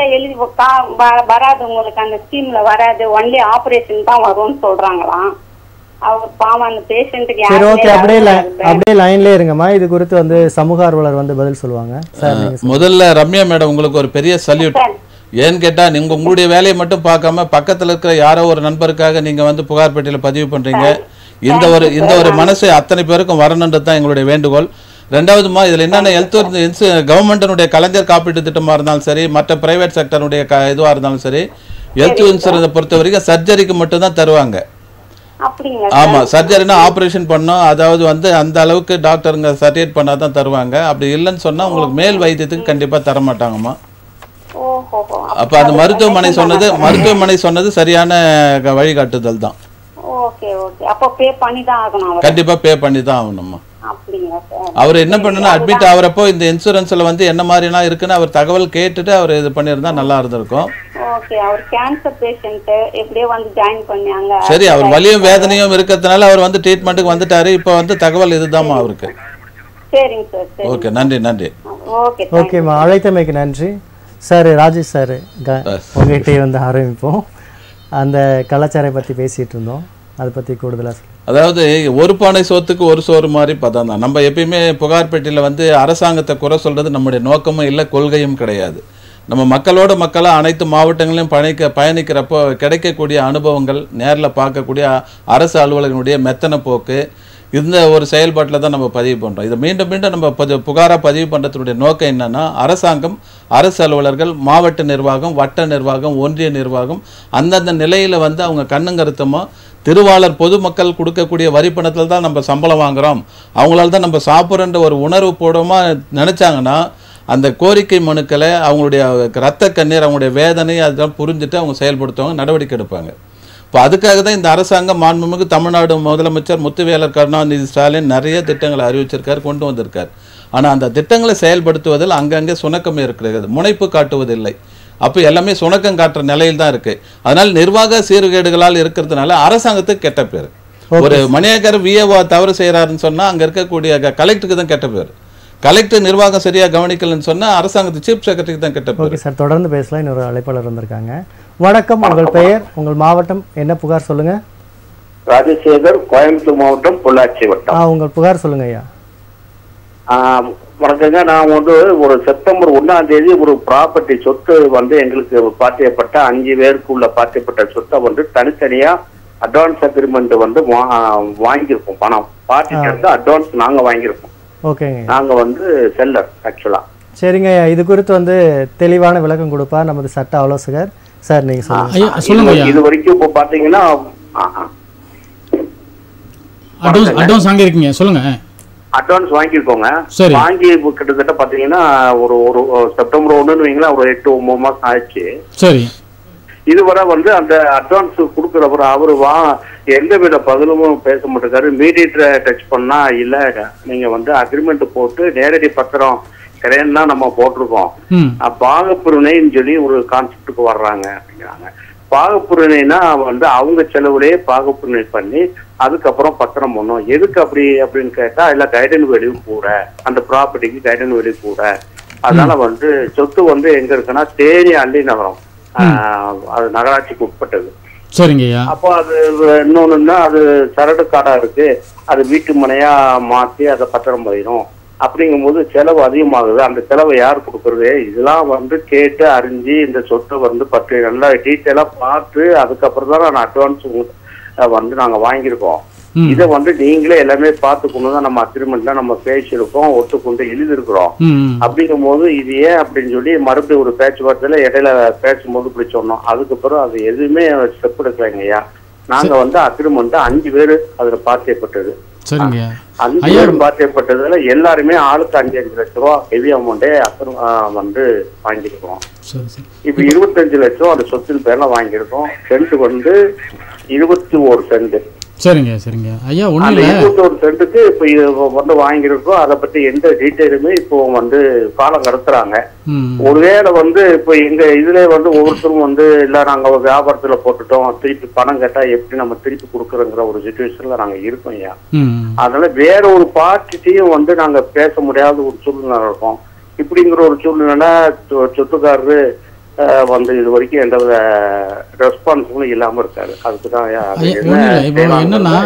வராது, உங்களுக்கு அந்த ஸ்கீம்ல வராது, ஒன்லி ஆபரேஷன் தான் வரும்னு சொல்றாங்களாம். அவர் பாவம் அந்த பேஷண்ட்டுக்கு. சரி, ஓகே, அப்படியே லைன்ல இருங்கம்மா. இது குறித்து சமூக ஆர்வலர் பதில் சொல்லுவாங்க. முதல்ல ரம்யா மேடம் உங்களுக்கு ஒரு பெரிய சல்யூட். ஏன்னு கேட்டா நீங்க உங்களுடைய வேலையை மட்டும் பார்க்காம பக்கத்துல இருக்கிற யாரோ ஒரு நண்பருக்காக நீங்க புகார் பெட்டியில பதிவு பண்றீங்க. இந்த ஒரு மனசு அத்தனை பேருக்கும் வரணுன்றது தான் எங்களுடைய வேண்டுகோள். ரெண்டாவதுமா இதுல என்னென்ன ஹெல்த் கவர்மெண்டினுடைய கலைஞர் காப்பீட்டு திட்டமா இருந்தாலும் சரி, மற்ற பிரைவேட் செக்டருடைய இதுவா இருந்தாலும் சரி, ஹெல்த் இன்சூரன்ஸை பொறுத்த வரைக்கும் சர்ஜரிக்கு மட்டும் தான் தருவாங்க. ஆமா, சர்ஜரினா ஆபரேஷன் பண்ணோம், அதாவது அந்த அளவுக்கு டாக்டருங்க சர்டிஃபிகேட் பண்ணாதான் தருவாங்க. அப்படி இல்லைன்னு சொன்னா உங்களுக்கு மேல் வைத்தியத்துக்கு கண்டிப்பா தர மாட்டாங்கம்மா. அப்ப அந்த மருத்துவமனை சொன்னது சரியான வழிகாட்டுதல் தான். கண்டிப்பா பே பண்ணி தான் ஆகணும்மா. அவர் என்ன பண்ணணும், அட்மிட் ஆகிறப்போ இந்த இன்சூரன்ஸ்ல என்ன மாதிரிலாம் இருக்குன்னு அவர் தகவல் கேட்டுட்டு அவர் இது பண்ணியிருந்தா நல்லா இருந்திருக்கும். சரி, அவர் வலியும் வேதனையும் இருக்கிறதுனால அவர் ட்ரீட்மெண்ட்டுக்கு வந்துட்டாரு. இப்போ தகவல் இதுதான்மா அவருக்கு. ஓகே, நன்றி. ஓகேம்மா, அழைத்தமைக்கு நன்றி சார். ராஜேஷ் சார், உங்ககிட்டே ஆரம்பிப்போம். அந்த கலாச்சாரை பற்றி பேசிட்டு இருந்தோம், அதை பற்றி கூடுதலாக. அதாவது ஒரு பானை சோத்துக்கு ஒரு சோறு மாதிரி பார்த்தா தான். நம்ம எப்பயுமே புகார் பெட்டியில் அரசாங்கத்தை குறை சொல்றது நம்முடைய நோக்கமும் இல்லை, கொள்கையும் கிடையாது. நம்ம மக்களாக அனைத்து மாவட்டங்களையும் பயணிக்கிறப்போ கிடைக்கக்கூடிய அனுபவங்கள், நேரில் பார்க்கக்கூடிய அரசு அலுவலர்களுடைய மெத்தன போக்கு, இந்த ஒரு செயல்பாட்டில் தான் நம்ம பதிவு பண்ணுறோம். இதை மீண்டும் நம்ம புகாராக பதிவு பண்ணுறதுடைய நோக்கம் என்னன்னா, அரசாங்கம், அரசு அலுவலர்கள், மாவட்ட நிர்வாகம், வட்ட நிர்வாகம், ஒன்றிய நிர்வாகம் அந்தந்த நிலையில் அவங்க கண்ணுங்கருத்தமோ திருவாளர் பொதுமக்கள் கொடுக்கக்கூடிய வரி பணத்தில் தான் நம்ம சம்பளம் வாங்குகிறோம், அவங்களால தான் நம்ம சாப்பிட்றன்ற ஒரு உணர்வு போடமா நினச்சாங்கன்னா அந்த கோரிக்கை மனுக்களை அவங்களுடைய ரத்த கண்ணீர், அவங்களுடைய வேதனை அதெல்லாம் புரிஞ்சுட்டு அவங்க செயல்படுத்துவாங்க, நடவடிக்கை எடுப்பாங்க. இப்போ அதுக்காக தான் இந்த அரசாங்கம் மாண்புமிகு தமிழ்நாடு முதலமைச்சர் முத்துவேலர் கருணாநிதி ஸ்டாலின் நிறைய திட்டங்களை அறிவிச்சிருக்காரு, கொண்டு வந்திருக்கார். ஆனால் அந்த திட்டங்களை செயல்படுத்துவதில் அங்கங்கே சுணக்கம் இருக்கிறது, முனைப்பு காட்டுவதில்லை. அப்போ எல்லாமே சுணக்கம் காட்டுற நிலையில் தான் இருக்குது. அதனால் நிர்வாக சீர்கேடுகளால் இருக்கிறதுனால அரசாங்கத்துக்கு கெட்ட பேர். ஒரு மணியக்காரர் விஏஓ தவறு செய்கிறாருன்னு சொன்னால் அங்கே இருக்கக்கூடிய கலெக்டருக்கு தான் கெட்ட பேர். கலெக்டர் நிர்வாகம் சரியாக கவனிக்கலன்னு சொன்னால் அரசாங்கத்து சீஃப் செக்ரட்டரிக்கு தான் கெட்ட பேர். ஓகே சார், தொடர்ந்து பேசலாம். இன்னொரு அழைப்பாளர் வந்திருக்காங்க. வணக்கம், உங்கள் பெயர், உங்கள் மாவட்டம், என்ன புகார் சொல்லுங்க. ராஜசேகர், கோயம்புத்தூர் மாவட்டம், பொள்ளாச்சி வட்டம். உங்கள் புகார் சொல்லுங்க ஐயா. வணக்கங்க. நான் ஒரு செப்டம்பர் 1ஆம் தேதி ஒரு ப்ராப்பர்ட்டி சொத்து எங்களுக்கு பாத்தியப்பட்ட 5 பேருக்கு உள்ள பாத்தியப்பட்ட சொத்தை தனித்தனியா அட்வான்ஸ் அக்ரிமெண்ட் வாங்கியிருக்கோம். பணம் பார்ட்டிக்கு அட்வான்ஸ் நாங்க வாங்கியிருக்கோம். ஓகேங்க. நாங்க செல்லர் ஆக்சுவலா. சரிங்க ஐயா, இது குறித்து தெளிவான விளக்கம் கொடுப்பார் நமது சட்ட ஆலோசகர் சார். நீங்க சொல்லுங்க. இது வரைக்கும் இப்போ பாத்தீங்கன்னா அட்வான்ஸ் வாங்கிருக்கீங்க, சொல்லுங்க. அட்வான்ஸ் வாங்கியிருக்கோங்க. வாங்கி கிட்டத்தட்ட பாத்தீங்கன்னா ஒரு செப்டம்பர் 1ன்னு வைங்களா, ஒரு 8-9 மாசம் ஆயிடுச்சு. சரி. இதுவரை வந்து அந்த அட்வான்ஸ் கொடுக்குறவர் அவரு எந்த வித பதிலும் பேச மாட்டேங்காரு. மீடியேட்டரை டச் பண்ணா இல்ல நீங்க வந்து அக்ரிமெண்ட் போட்டு நேரடி பத்திரம் கிடையாது தான் நம்ம போட்டிருக்கோம், பாகப்பிரிவினைன்னு சொல்லி ஒரு கான்செப்டுக்கு வர்றாங்க அப்படிங்கிறாங்க. பாகப்பிரிவினைனா வந்து அவங்க செலவுலேயே பாகப்பிரிவினை பண்ணி அதுக்கப்புறம் பத்திரம் பண்ணும். எதுக்கு அப்படின்னு கேட்டா இல்ல கைடன் வேல்யூ கூட, அந்த ப்ராப்பர்ட்டிக்கு கைடன் வேல்யூ கூட. அதனால வந்து சொத்து வந்து எங்க இருக்குன்னா தேனி அள்ளி நகரம், அது நகராட்சிக்கு உட்பட்டது. சரிங்கய்யா. அப்போ அது இன்னொன்னுன்னா அது சரடு காடா இருக்கு, அது வீட்டு மனையா மாத்தி அதை பத்திரம் பதிரும். அப்படிங்கும்போது செலவு அதிகமாகுது. அந்த செலவை யார் கொடுக்கறது? இதெல்லாம் வந்து கேட்டு அறிஞ்சு இந்த சொத்தை வந்து பற்றி நல்லா டீட்டெயிலா பார்த்து அதுக்கப்புறம் தான் நான் அட்வான்ஸ் வந்து நாங்க வாங்கியிருக்கோம். இதை வந்து நீங்களே எல்லாமே பார்த்துக்கொண்டு தான் நம்ம அக்ரிமெண்ட்ல நம்ம பேசியிருக்கோம், ஒத்துக்கொண்டு எழுதிருக்கிறோம். அப்படிங்கும் போது இது ஏன் அப்படின்னு சொல்லி மறுபடியும் ஒரு பேச்சுவார்த்தையில இடையில பேசும்போது இப்படி சொன்னோம். அதுக்கப்புறம் அது எதுவுமே ஸ்டெப் எடுக்கலைங்கய்யா. நாங்க வந்து அக்ரிமெண்ட் 5 பேரு அதுல பாத்தியப்பட்டது. 5 பேரும் பாத்தியப்பட்டதுல எல்லாருமே ஆளுக்கு 5-5 லட்சம் ரூபா ஹெவி அமௌண்டே வந்து வாங்கியிருக்கோம். இப்ப 25 லட்சம் அந்த சொத்தின் பேர்ல வாங்கியிருக்கோம். சென்ட் வந்து 21 சென்ட். சரிங்க சரிங்க ஐயா. ஒண்ணு இல்ல, 21 சென்ட்டுக்கு இப்ப வந்து வாங்கியிருக்கோம். அதை பத்தி எந்த டீட்டெயிலுமே இப்போ வந்து காலம் கடத்துறாங்க. ஒருவேளை வந்து இப்ப எங்க இதுல வந்து ஒவ்வொருத்தரும் வந்து இல்ல நாங்க வியாபாரத்துல போட்டுட்டோம், திருப்பி பணம் கேட்டா எப்படி நம்ம திருப்பி கொடுக்குறோங்கிற ஒரு சிச்சுவேஷன்ல நாங்க இருக்கோம் ஐயா. அதனால வேற ஒரு பார்ட்டிட்டையும் வந்து நாங்க பேச முடியாத ஒரு சூழ்நிலை இருக்கும். இப்படிங்கிற ஒரு சூழ்நிலை சொத்துக்காரரு வந்து இது வரைக்கும் எந்த ரெஸ்பான்சிபிளும் இல்லாம இருக்காரு. அதுக்குதான் என்னன்னா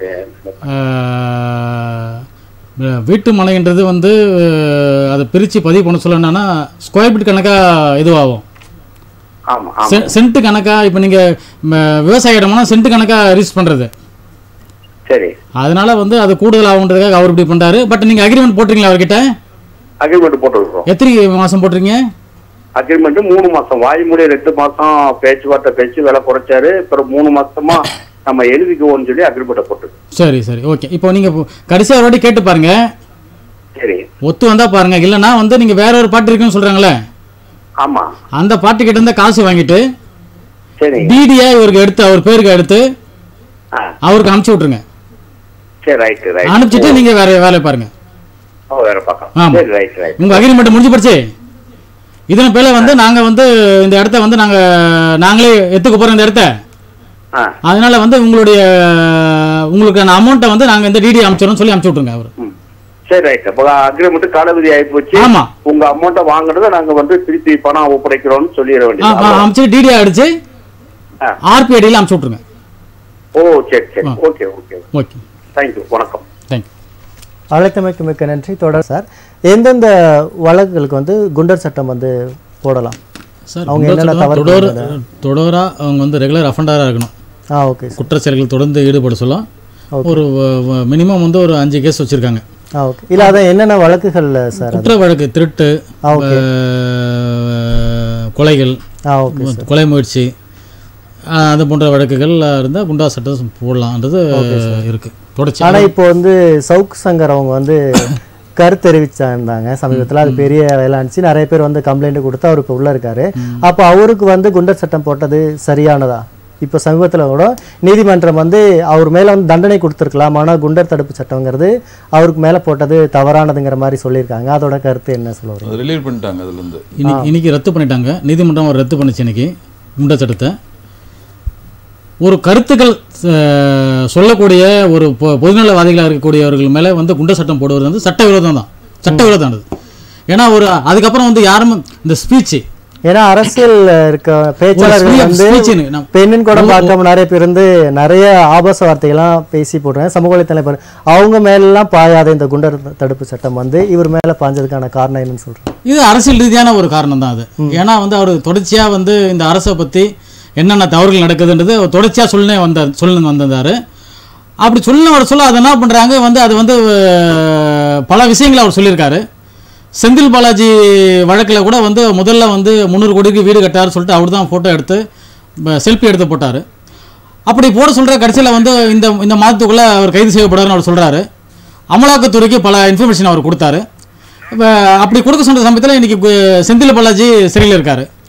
வீட்டு மனைன்றது வந்து அதை பிரிச்சு பதிவு பண்ண சொல்ல என்னன்னா ஸ்கொயர் ஃபீட் கணக்கா இதுவாகும், சென்ட் கணக்கா. இப்ப நீங்க விவசாய இடம்னா சென்ட் கணக்கா ரிஜிஸ்டர் பண்றது. சரி, அதனால வந்து அது கூடுதல் ஆகுன்றதுக்காக அவர் இப்படி பண்றாரு. பட் நீங்க அக்ரிமெண்ட் போட்டுறீங்களா அவர்கிட்ட? அக்ரிமெண்ட் போட்டுருக்கோம். எத்தனை மாசம் போட்டுறீங்க? அக்ரிமெண்ட் 3 மாசம். வாய்மொழி 2 மாசம் பேச்சுவார்த்தை பேச்சு விலை குறைச்சாரு. அப்புறம் 3 மாசமா நம்ம எழுதிக்குவோம்னு சொல்லி அக்ரிமெண்ட் போட்டு. சரி சரி ஓகே. இப்போ நீங்க கடைசியா ஒரு வாட்டி கேட்டு பாருங்க. சரி, ஒத்து வந்தா பாருங்க, இல்லைன்னா வந்து நீங்க வேற ஒரு பார்ட்டி இருக்குன்னு சொல்றாங்களே, ஆமா, அந்த பார்ட்டி கிட்ட இருந்து காசு வாங்கிட்டு சரி டிடியா இவருக்கு எடுத்து அவர் பேருக்கு எடுத்து அவருக்கு அனுப்பிச்சு விட்டுருங்க. சரி ரைட் ரைட். அனுப்பிச்சிட்டு நீங்க வேற வேலையை பாருங்க. வேற பக்கம். சரி ரைட் ரைட். உங்க அக்ரிமெண்ட் முடிஞ்சு போச்சு. இதன் பேர்ல வந்து நாங்க வந்து இந்த இடத்த வந்து நாங்களே எடுத்துக்க போறோம் இந்த இடத்த. அதனால வந்து உங்களுக்கான அமௌண்ட்டை வந்து நாங்க இந்த டிடி அனுப்பிச்சிரோம் சொல்லி அனுப்பிச்சு விட்டுருங்க அவரு. சரி ரைட். அப்ப அக்ரிமெண்ட் காலவிதி ஆகி போச்சு. ஆமா, உங்க அமௌண்ட்டை வாங்குறத நாங்க வந்து திருப்பி பணம் ஒப்படைக்கிறோம்னு சொல்லிட வேண்டியது. அனுப்பிச்சு டிடி அடிச்சு ஆர்பிஐடியில் அனுப்பிச்சு விட்டுருங்க. ஓ சரி சரி ஓகே ஓகே ஓகே. தேங்க்யூ, வணக்கம். தேங்க்யூ. அழைத்தமைக்கு மிக்க நன்றி. தொடர் சார், எந்தெந்த வழக்குகளுக்கு வந்து குண்டர் சட்டம் வந்து போடலாம் சார்? அவங்க என்னென்ன தவறு தொடரா அவங்க வந்து ரெகுலர் அஃபெண்டராக இருக்கணும். ஓகே. குற்றச்செயல்கள் தொடர்ந்து ஈடுபட சொல்லலாம். ஒரு மினிமம் வந்து ஒரு 5 கேஸ் வச்சிருக்காங்க. ஓகே. இல்லை அதான் என்னென்ன வழக்குகள் சார்? குற்ற வழக்கு, திருட்டு, கொலைகள், கொலை முயற்சி, அது போன்ற வழக்குகள் இருந்தால் குண்டா சட்டம் போடலான்றது இருக்கு தொடர்ச்சி. ஆனால் இப்போ வந்து சவுக் சங்கர் அவங்க வந்து கருத்து தெரிவிச்சிருந்தாங்க சமீபத்தில். அது பெரிய வேலைச்சு, நிறைய பேர் வந்து கம்ப்ளைண்ட் கொடுத்து அவர் இப்போ உள்ள இருக்காரு. அப்போ அவருக்கு வந்து குண்டர் சட்டம் போட்டது சரியானதா? இப்போ சமீபத்தில் கூட நீதிமன்றம் வந்து அவர் மேலே வந்து தண்டனை கொடுத்துருக்கலாம், ஆனால் குண்டர் தடுப்பு சட்டங்கிறது அவருக்கு மேலே போட்டது தவறானதுங்கிற மாதிரி சொல்லியிருக்காங்க. அதோட கருத்து என்ன சொல்லுவாங்க? ரிலீவ் பண்ணிட்டாங்க. அதுலேருந்து இன்னைக்கு ரத்து பண்ணிட்டாங்க நீதிமன்றம். அவர் ரத்து பண்ணிச்சு இன்னைக்கு குண்டர் சட்டத்தை. ஒரு கருத்துக்கள் சொல்லக்கூடிய ஒரு பொதுநலவாதிகளாக இருக்கக்கூடியவர்கள் மேலே வந்து குண்டர் சட்டம் போடுவது வந்து சட்டவிரோதம் தான், சட்டவிரோதமானது. ஏன்னா ஒரு அதுக்கப்புறம் வந்து யாரும் இந்த ஸ்பீச்சு, ஏன்னா அரசியல் இருக்க பேச்சாளர்கள் வந்து பெண்ணின் கூட பார்க்காம நிறைய பேர் வந்து நிறைய ஆபாச வார்த்தைகள்லாம் பேசி போடுறாங்க சமூக வலைத்தளம். அவங்க மேலாம் பாயாத இந்த குண்டர் தடுப்பு சட்டம் வந்து இவர் மேலே பாஞ்சதுக்கான காரணம் என்னன்னு சொல்றாங்க? இது அரசியல் ரீதியான ஒரு காரணம் தான் அது. ஏன்னா வந்து அவர் தொடர்ச்சியாக வந்து இந்த அரசை பற்றி என்னென்ன தவறுகள் நடக்குதுன்றது தொடர்ச்சியாக சொல்லி வந்திருந்தார். அப்படி சொல்ல அதை என்ன பண்ணுறாங்க வந்து அது வந்து பல விஷயங்களை அவர் சொல்லியிருக்காரு. செந்தில் பாலாஜி வழக்கில் கூட வந்து முதல்ல வந்து 300 கோடிக்கு வீடு கட்டார் சொல்லிட்டு அவர் தான் ஃபோட்டோ எடுத்து செல்ஃபி எடுத்து போட்டார். அப்படி போட சொல்கிற கடைசியில் வந்து இந்த மாதத்துக்குள்ளே அவர் கைது செய்யப்படுறாருன்னு அவர் சொல்கிறாரு. அமலாக்கத்துறைக்கு பல இன்ஃபர்மேஷன் அவர் கொடுத்தாரு. அப்படி கொடுக்க சொன்ன சமயத்தில் இன்றைக்கி செந்தில் பாலாஜி சிறையில் இருக்கார்.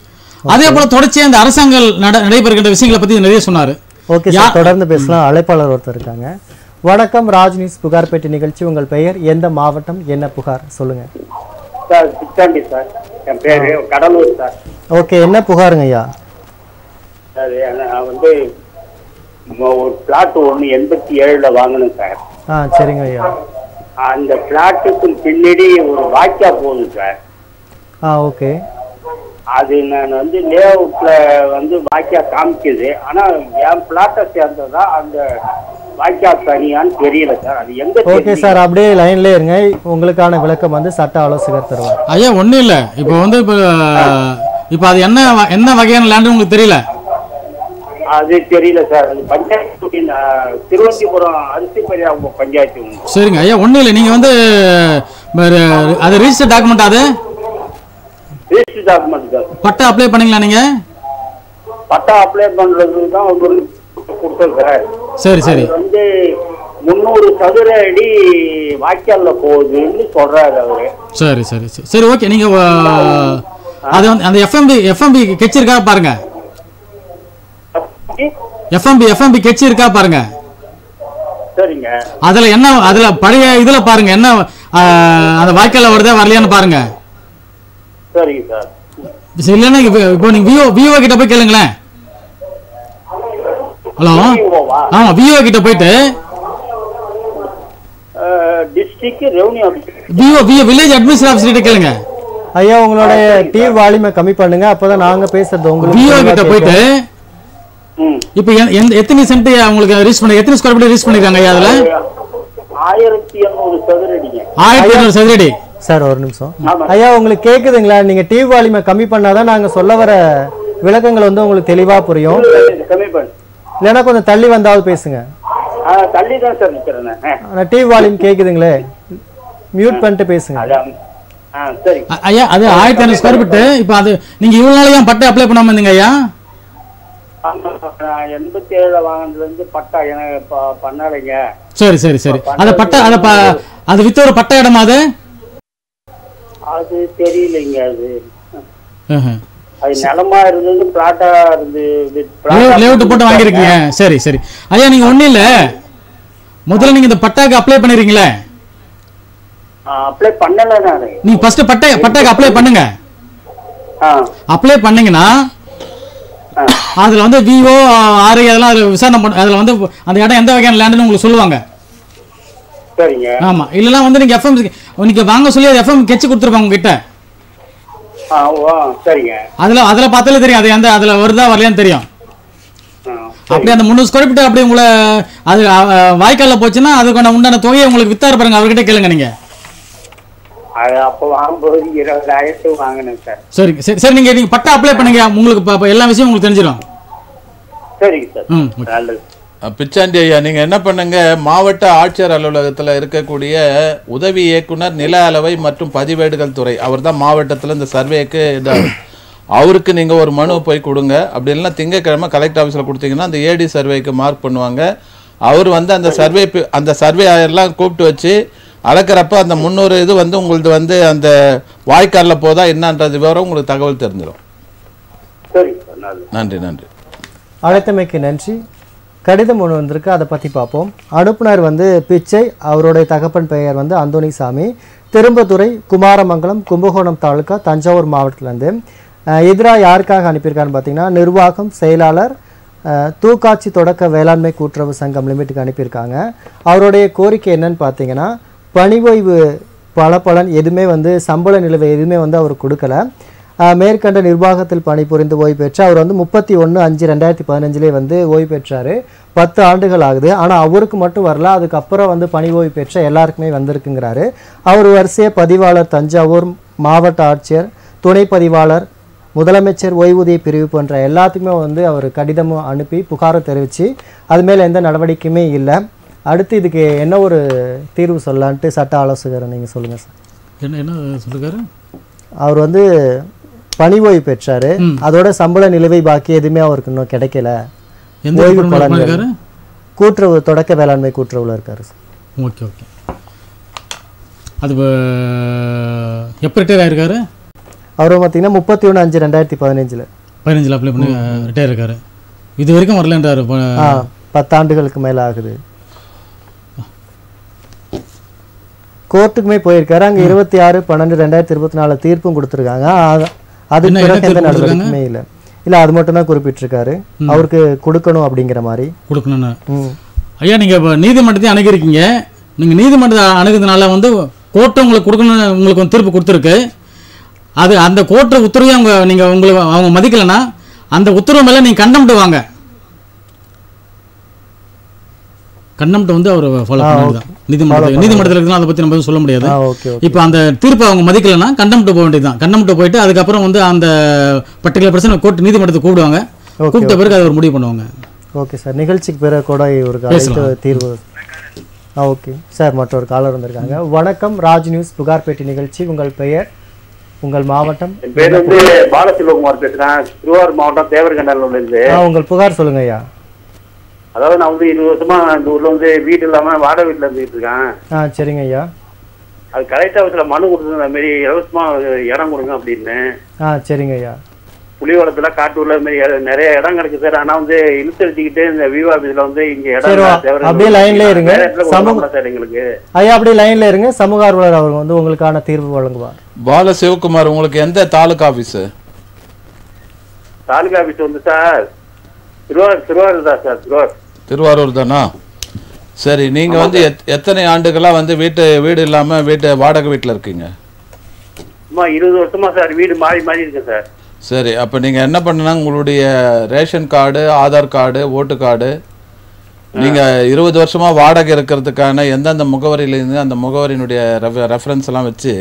அதே போல தொடர்ச்சியாக இந்த அரசாங்கம் நடைபெறுகின்ற விஷயங்களை பத்தி நிறைய சொன்னாரு. ஓகே சார், தொடர்ந்து பேசலாம். அழைப்பாளர் ஒருத்தர் இருக்காங்க. வணக்கம், ராஜ் நியூஸ் புகார் பெட்டி நிகழ்ச்சி. உங்கள் பெயர், எந்த மாவட்டம், என்ன புகார் சொல்லுங்க சார். பிச்சாண்டி சார், என் பேரு கடலூர் சார். ஓகே, என்ன புகாருங்க ஐயா? சார் நான் வந்து ஒரு பிளாட் ஒன்று 87ல் வாங்கினேன் சார். சரிங்க ஐயா. அந்த பிளாட்டுக்கு பின்னாடி ஒரு வாய்க்கா போகுது சார். ஓகே. அது நான் வந்து லே அவுட்ல வந்து வாய்க்கா காமிக்குது. ஆனா என் பிளாட்டை சேர்ந்ததா அந்த வாய்க்கா தனியான்னு தெரியல சார். அது எங்க? ஓகே சார், அப்படியே லைன்ல இருங்க. உங்களுக்கான விளக்கம் வந்து சட்ட ஆலோசகர் தருவார். ஐயா ஒன்றும் இல்லை. இப்போ வந்து இப்போ அது என்ன வகையான லேண்டு உங்களுக்கு தெரியல? அது தெரியல சார். அது பஞ்சாயத்து திருவந்திபுரம் அரிசிப்பரியா பஞ்சாயத்து. சரிங்க ஐயா, ஒன்றும் இல்லை. நீங்கள் வந்து அது ரிஜிஸ்டர் டாக்குமெண்ட், அது register document sir. Patta apply பண்ணீங்களா நீங்க? பட்டா அப்ளை பண்றதுக்கு தான் கொடுத்தேன் சார். சரி சரி. வந்து 300 சதுர அடி வாய்க்கால்ல போகுதுன்னு சொல்றாரு அவரு. சரி சரி சரி சரி ஓகே. நீங்க அது வந்து அந்த எஃப்எம்பி கெட்ச் இருக்கா பாருங்க. எஃப்எம்பி கெட்ச் இருக்கா பாருங்க. சரிங்க. அதுல பழைய இதுல பாருங்க, என்ன அந்த வாய்க்கால்ல வருதா வரலையான்னு பாருங்க. சரிங்க சார். இல்லைன்னா இப்போ நீங்க விஓ கிட்ட போய் கேளுங்களேன். ஹலோ, ஆமா, விஓ கிட்ட போயிட்டு district revenue VO village administrative officer கிட்ட கேளுங்க. ஐயா, உங்களோட டிவி வால்யூமை கம்மி பண்ணுங்க, அப்பதான் நாங்க பேசுறது உங்களுக்கு. விஓ கிட்ட போயிட்டு இப்போ எத்தனை சென்ட் உங்களுக்கு ரீச் பண்ணி, எத்தனை ஸ்கொயர் ஃபீட் ரீச் பண்ணிருக்காங்க ஐயா? அதுல 1800 சதுர அடிங்க. 1800 சதுர அடி. சார் ஒரு நிமிஷம் ஐயா, உங்களுக்கு கேக்குதுங்களா? நீங்க டிவி வால்யூமை கம்மி பண்ணாதான் நாங்க சொல்ல வர விளக்கங்கள் வந்து உங்களுக்கு தெளிவா புரியும். கம்மி பண்ணு. இல்லைன்னா கொஞ்சம் தள்ளி வந்தாவது பேசுங்க. தள்ளி தான் சார் நிக்கிறேன். டிவி வால்யூம் கேக்குதுங்களே, மியூட் பண்ணிட்டு பேசுங்க. சரி ஐயா, அது 1500 ஸ்கொயர் ஃபீட். இப்போ அது நீங்க இவ்வளவு நாளைக்கு ஏன் பட்டா அப்ளை பண்ணாம இருந்தீங்க ஐயா? 87 வாங்கினதுல இருந்து பட்டா எனக்கு பண்ணலைங்க. சரி சரி சரி. அத பட்டா அது வித்த ஒரு பட்டா இடமா? அது தெரியலைங்க. அது நிலமா இருந்தது, பிளாட்டா இருந்து லேஅவுட் போட்டு வாங்கிருக்கீங்க. சரி சரி ஐயா, நீங்க ஒண்ணு இல்ல, முதல்ல நீங்க இந்த பட்டாக்கு அப்ளை பண்ணிருக்கீங்களே? அப்ளை பண்ணல நானு. நீங்க ஃபர்ஸ்ட் பட்டாக்கு அப்ளை பண்ணுங்க. அப்ளை பண்ணீங்கன்னா அதுல வந்து விஓ ஆர்ஐ அதெல்லாம் அதுல விசாரணை பண்ண, அதுல வந்து அந்த இடம் எந்த வகையான லேண்டுன்னு உங்களுக்கு சொல்லுவாங்க. சரிங்க. ஆமா, இல்லனா வந்து நீங்க எஃப்எம் நீங்க வாங்க சொல்லி எஃப்எம் கெட்ச் கொடுத்துருப்பாங்க உங்ககிட்ட. சரிங்க. அதுல பார்த்தாலே தெரியும் அது எந்த அதுல வருதா வரலையான்னு தெரியும். அப்படி அந்த 300 ஸ்கொயர் ஃபீட் அப்படி உங்களை அது வாய்க்கால்ல போச்சுன்னா அதுக்கான உண்டான தொகையை உங்களுக்கு வித்தாரு பாருங்க, அவர்கிட்ட கேளுங்க நீங்க. அப்போ வாங்கும்போது 20,000 வாங்கினேன் சார். சரி சரி சரி. நீங்க பட்டா அப்ளை பண்ணுங்க, உங்களுக்கு எல்லா விஷயம் உங்களுக்கு தெரிஞ்சிடும். சரிங்க சார். நல்லது. பிச்சாண்டி ஐயா, நீங்க என்ன பண்ணுங்க, மாவட்ட ஆட்சியர் அலுவலகத்தில் இருக்கக்கூடிய உதவி இயக்குனர் நில அளவை மற்றும் பதிவேடுகள் துறை, அவர் தான் மாவட்டத்தில் இந்த சர்வேக்கு அவருக்கு நீங்க ஒரு மனு போய் கொடுங்க. அப்படி இல்லைன்னா திங்கக்கிழமை கலெக்டர் ஆஃபீஸில் கொடுத்தீங்கன்னா அந்த ஏடி சர்வேக்கு மார்க் பண்ணுவாங்க. அவர் வந்து அந்த சர்வேயர்லாம் கூப்பிட்டு வச்சு அளக்கிறப்ப அந்த 300 இது வந்து உங்களுக்கு வந்து அந்த வாய்க்காலில் போதா என்னன்றது விவரம் உங்களுக்கு தகவல் தெரிஞ்சிடும். நன்றி நன்றி. அழைத்தமைக்கு நன்றி. கடிதம் ஒன்று வந்திருக்கு, அதை பற்றி பார்ப்போம். அனுப்புனர் வந்து பிச்சை, அவருடைய தகப்பன் பெயர் வந்து அந்தோணிசாமி, திரும்பத்துறை, குமாரமங்கலம், கும்பகோணம் தாலுக்கா, தஞ்சாவூர் மாவட்டத்திலேருந்து. எதிராக யாருக்காக அனுப்பியிருக்கான்னு பார்த்தீங்கன்னா நிர்வாகம், செயலாளர், தூக்காட்சி தொடக்க வேளாண்மை கூட்டுறவு சங்கம் லிமிட்டுக்கு அனுப்பியிருக்காங்க. அவருடைய கோரிக்கை என்னன்னு பார்த்தீங்கன்னா, பணி ஓய்வு பலன் எதுவுமே வந்து சம்பள நிலுவை எதுவுமே வந்து அவர் கொடுக்கல. மேற்கண்ட நிர்வாகத்தில் பணிபுரிந்து ஓய்வு பெற்று அவர் வந்து 31/5/2015 வந்து ஓய்வு பெற்றார். 10 ஆண்டுகள் ஆகுது. ஆனால் அவருக்கு மட்டும் வரல, அதுக்கப்புறம் வந்து பணி ஓய்வு பெற்ற எல்லாருக்குமே வந்திருக்குங்கிறாரு. அவர் வரிசைய பதிவாளர் தஞ்சாவூர், மாவட்ட ஆட்சியர், துணை பதிவாளர், முதலமைச்சர் ஓய்வூதிய பிரிவு போன்ற எல்லாத்துக்குமே வந்து அவர் கடிதமும் அனுப்பி புகாரும் தெரிவித்து அது மேலே எந்த நடவடிக்கையுமே இல்லை. அடுத்து இதுக்கு என்ன ஒரு தீர்வு சொல்லலான்ட்டு சட்ட ஆலோசகரை நீங்கள் சொல்லுங்கள் சார். என்ன சொல்லுறாரு? அவர் வந்து பணி ஓய்வு பெற்றாரு, அதோட சம்பள நிலுவை பாக்கி எதுவுமே அவருக்கு இன்னும் கிடைக்கல. ஓய்வு பலன்கள் கூட்டுறவு தொடக்க வேளாண்மை கூட்டுறவுல இருக்காரு சார். Okay okay. அது எப்போ ரிட்டையர் ஆயிருக்காரு? அவர் பார்த்தீங்கன்னா 31/5/2015. 15 அப்ளை பண்ணி ரிட்டையர் இருக்காரு. இது வரைக்கும் வரலன்றாரு. 10 ஆண்டுகளுக்கு மேலே ஆகுது. கோர்ட்டுக்குமே போயிருக்காரு. அங்கே 26/12/2024 தீர்ப்பும் கொடுத்துருக்காங்க. அதுக்கு பிறகு எந்த நடவடிக்கையுமே இல்லை. இல்லை, அது மட்டும் தான் குறிப்பிட்டிருக்காரு. அவருக்கு கொடுக்கணும் அப்படிங்கிற மாதிரி கொடுக்கணும்னு. ஐயா, நீங்கள் இப்போ நீதிமன்றத்தையும் அணுகிருக்கீங்க. நீங்கள் நீதிமன்றத்தை அணுகுறதுனால வந்து கோர்ட்டு உங்களுக்கு கொடுக்கணும்னு உங்களுக்கு வந்து தீர்ப்பு கொடுத்துருக்கு. அது அந்த கோர்ட்டு உத்தரவையும் அவங்க மதிக்கலைன்னா அந்த உத்தரவு மேலே நீங்கள் கண்டம்ட்டு வாங்க. கண்டம்ட்டு வந்து அவர் ஃபாலோ பண்ணிதான் நீதிமன்றத்தில் இருக்குன்னா அதை பற்றி நம்ம சொல்ல முடியாது. இப்போ அந்த தீர்ப்பை அவங்க மதிக்கலைன்னா கண்டம்ட்டு போக வேண்டியதுதான். கண்டம்ட்டு போயிட்டு அதுக்கப்புறம் வந்து அந்த பர்டிகுலர் பர்சன் கோர்ட் நீதிமன்றத்தை கூப்பிடுவாங்க. கூப்பிட்ட பிறகு அதை ஒரு முடிவு பண்ணுவாங்க. ஓகே சார், நிகழ்ச்சிக்கு பிறகு கூட ஒரு தீர்வு. ஓகே சார், மற்றொரு காலர் வந்திருக்காங்க. வணக்கம், ராஜ் நியூஸ் புகார்பேட்டி நிகழ்ச்சி. உங்கள் பெயர், உங்கள் மாவட்டம்? என் பேர் வந்து பாலசிவகுமார் பேசுறேன், திருவாரூர் மாவட்டம் தேவர்கண்டல்ல இருந்து. உங்கள் புகார் சொல்லுங்க ஐயா. அதாவது நான் வந்து 20 வருஷமா இந்த ஊர்ல வந்து வீடு இல்லாம வாடகை வீட்டுல இருந்துட்டு இருக்கேன். சரிங்க ஐயா. அது கலெக்டர் ஆஃபீஸ்ல மனு கொடுத்தது, அந்த மாதிரி இலவசமா இடம் கொடுங்க அப்படின்னு. சரிங்க ஐயா. புலிவளத்துல காட்டூர்ல மாதிரி நிறைய இடம் கிடைக்கு சார். ஆனா வந்து இழுத்தடிச்சுக்கிட்டு இந்த விவோ ஆபீஸ்ல வந்து இங்க இடம் அப்படியே லைன்ல இருங்க சார் எங்களுக்கு. ஐயா அப்படியே லைன்ல இருங்க, சமூக ஆர்வலர் அவர் வந்து உங்களுக்கான தீர்வு வழங்குவார். பால சிவகுமார், உங்களுக்கு எந்த தாலுகா ஆபீஸ்? தாலுகா ஆபீஸ் வந்து சார் திருவாரூர் தான் சார். திருவாரூர் தானா? சரி, நீங்க வந்து எத்தனை ஆண்டுகளா வந்து வீடு இல்லாம வாடகை வீட்டுல இருக்கீங்க? 20 வருஷமா சார். வீடு மாறி இருக்கு சார். சரி, அப்போ நீங்கள் என்ன பண்ணுனா உங்களுடைய ரேஷன் கார்டு, ஆதார் கார்டு, ஓட்டு கார்டு, நீங்கள் 20 வருஷமாக வாடகை இருக்கிறதுக்கான எந்தெந்த முகவரியிலேருந்து அந்த முகவரியினுடைய ரெஃபரன்ஸ் எல்லாம் வச்சு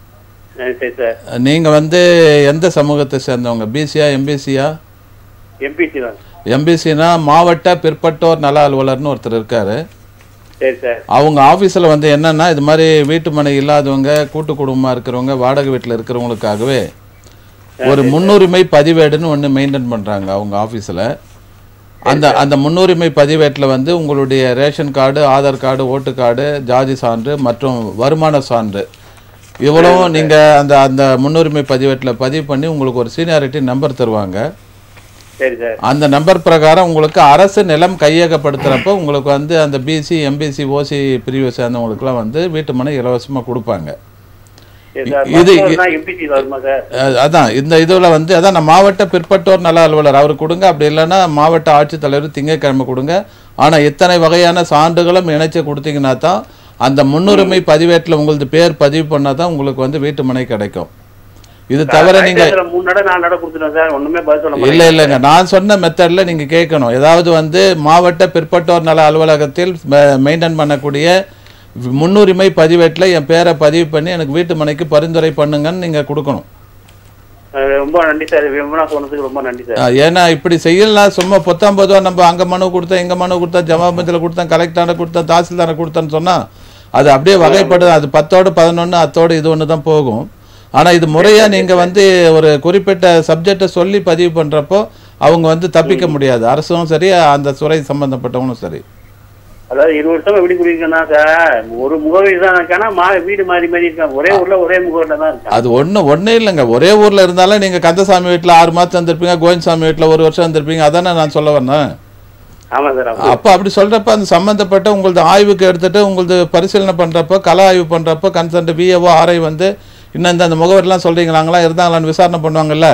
நீங்கள் வந்து எந்த சமூகத்தை சேர்ந்தவங்க? பிசியா எம்பிசியா? எம்பிசி தான். எம்பிசினா மாவட்ட பிற்பட்டோர் நல அலுவலர்னு ஒருத்தர் இருக்காரு. சரி சார். அவங்க ஆஃபீஸில் வந்து என்னென்னா இது மாதிரி வீட்டு மனை இல்லாதவங்க, கூட்டு குடும்பமாக இருக்கிறவங்க, வாடகை வீட்டில் இருக்கிறவங்களுக்காகவே ஒரு முன்னுரிமை பதிவேடுன்னு ஒன்று மெயின்டைன் பண்ணுறாங்க அவங்க ஆஃபீஸில். அந்த முன்னுரிமை பதிவேட்டில் வந்து உங்களுடைய ரேஷன் கார்டு, ஆதார் கார்டு, ஓட்டு கார்டு, ஜாதி சான்று மற்றும் வருமான சான்று இவ்வளவும் நீங்கள் அந்த முன்னுரிமை பதிவேட்டில் பதிவு பண்ணி உங்களுக்கு ஒரு சீனியாரிட்டி நம்பர் தருவாங்க. அந்த நம்பர் பிரகாரம் உங்களுக்கு அரசு நிலம் கையகப்படுத்துகிறப்போ உங்களுக்கு வந்து அந்த பிசி, எம்பிசி, ஓசி பிரிவை சேர்ந்தவங்களுக்குலாம் வந்து வீட்டு மனை இலவசமாக கொடுப்பாங்க. அதான் இந்த இதுல வந்து அதான் மாவட்ட பிற்பட்டோர் நல அலுவலர் அவருக்கு கொடுங்க. அப்படி இல்லைன்னா மாவட்ட ஆட்சித்தலைவர் திங்கட்கிழமை கொடுங்க. ஆனா இத்தனை வகையான சான்றுகளும் இணைச்சு கொடுத்தீங்கன்னா தான் அந்த முன்னுரிமை பதிவேட்டில் உங்களுக்கு பேர் பதிவு பண்ணாதான் உங்களுக்கு வந்து வீட்டு மனை கிடைக்கும். இது தவிர நீங்க இல்லைங்க, நான் சொன்ன மெத்தட்ல நீங்க கேட்கணும். ஏதாவது வந்து மாவட்ட பிற்பட்டோர் நல அலுவலகத்தில் மெயின்டைன் பண்ணக்கூடிய முன்னுரிமை பதிவேட்டில் என் பேரை பதிவு பண்ணி எனக்கு வீட்டு மனைக்கு பரிந்துரை பண்ணுங்கன்னு நீங்க கொடுக்கணும். ரொம்ப நன்றி சார். சொன்னதுக்கு ரொம்ப நன்றி சார். ஏன்னா இப்படி செய்யலாம் சும்மா 19 நம்ம அங்க மனு கொடுத்தேன், இங்க மனு கொடுத்தேன், ஜமாபந்தியில் கொடுத்தேன், கலெக்டரான கொடுத்தேன், தாசில்தாரை கொடுத்தேன்னு சொன்னா அது அப்படியே வகைப்படுது. அது 10ஓடு 11 அத்தோடு இது ஒன்று தான் போகும். ஆனா இது முறையா நீங்க வந்து ஒரு குறிப்பிட்ட சப்ஜெக்டை சொல்லி பதிவு பண்றப்போ அவங்க வந்து தப்பிக்க முடியாது. அரசும் சரி, அந்த துறை சம்பந்தப்பட்டவங்களும் சரி. அதாவது 20 வருஷமா வீடு குடிக்கணும்னா சார் ஒரு முகவரி தான் இருக்கானா, வீடு மாறி இருக்காங்க. ஒரே ஊர்ல ஒரே முகவரில தான் இருக்கு. அது ஒண்ணு இல்லைங்க. ஒரே ஊர்ல இருந்தாலும் நீங்க கந்தசாமி வீட்டுல 6 மாசம் வந்திருப்பீங்க, கோவிந்தசாமி வீட்டுல 1 வருஷம் வந்திருப்பீங்க. அதானே நான் சொல்ல வரேன். ஆமா சார். அப்ப அப்படி சொல்றப்ப அந்த சம்பந்தப்பட்ட உங்களது ஆய்வுக்கு எடுத்துட்டு உங்களது பரிசீலனை பண்றப்போ, கள ஆய்வு பண்றப்போ கன்சல்ட் விஏஓ ஆர்ஐ வந்து இன்னும் இந்த முகவரிலாம் சொல்றீங்களாங்களா, இருந்தாங்களான்னு விசாரணை பண்ணுவாங்கல்ல.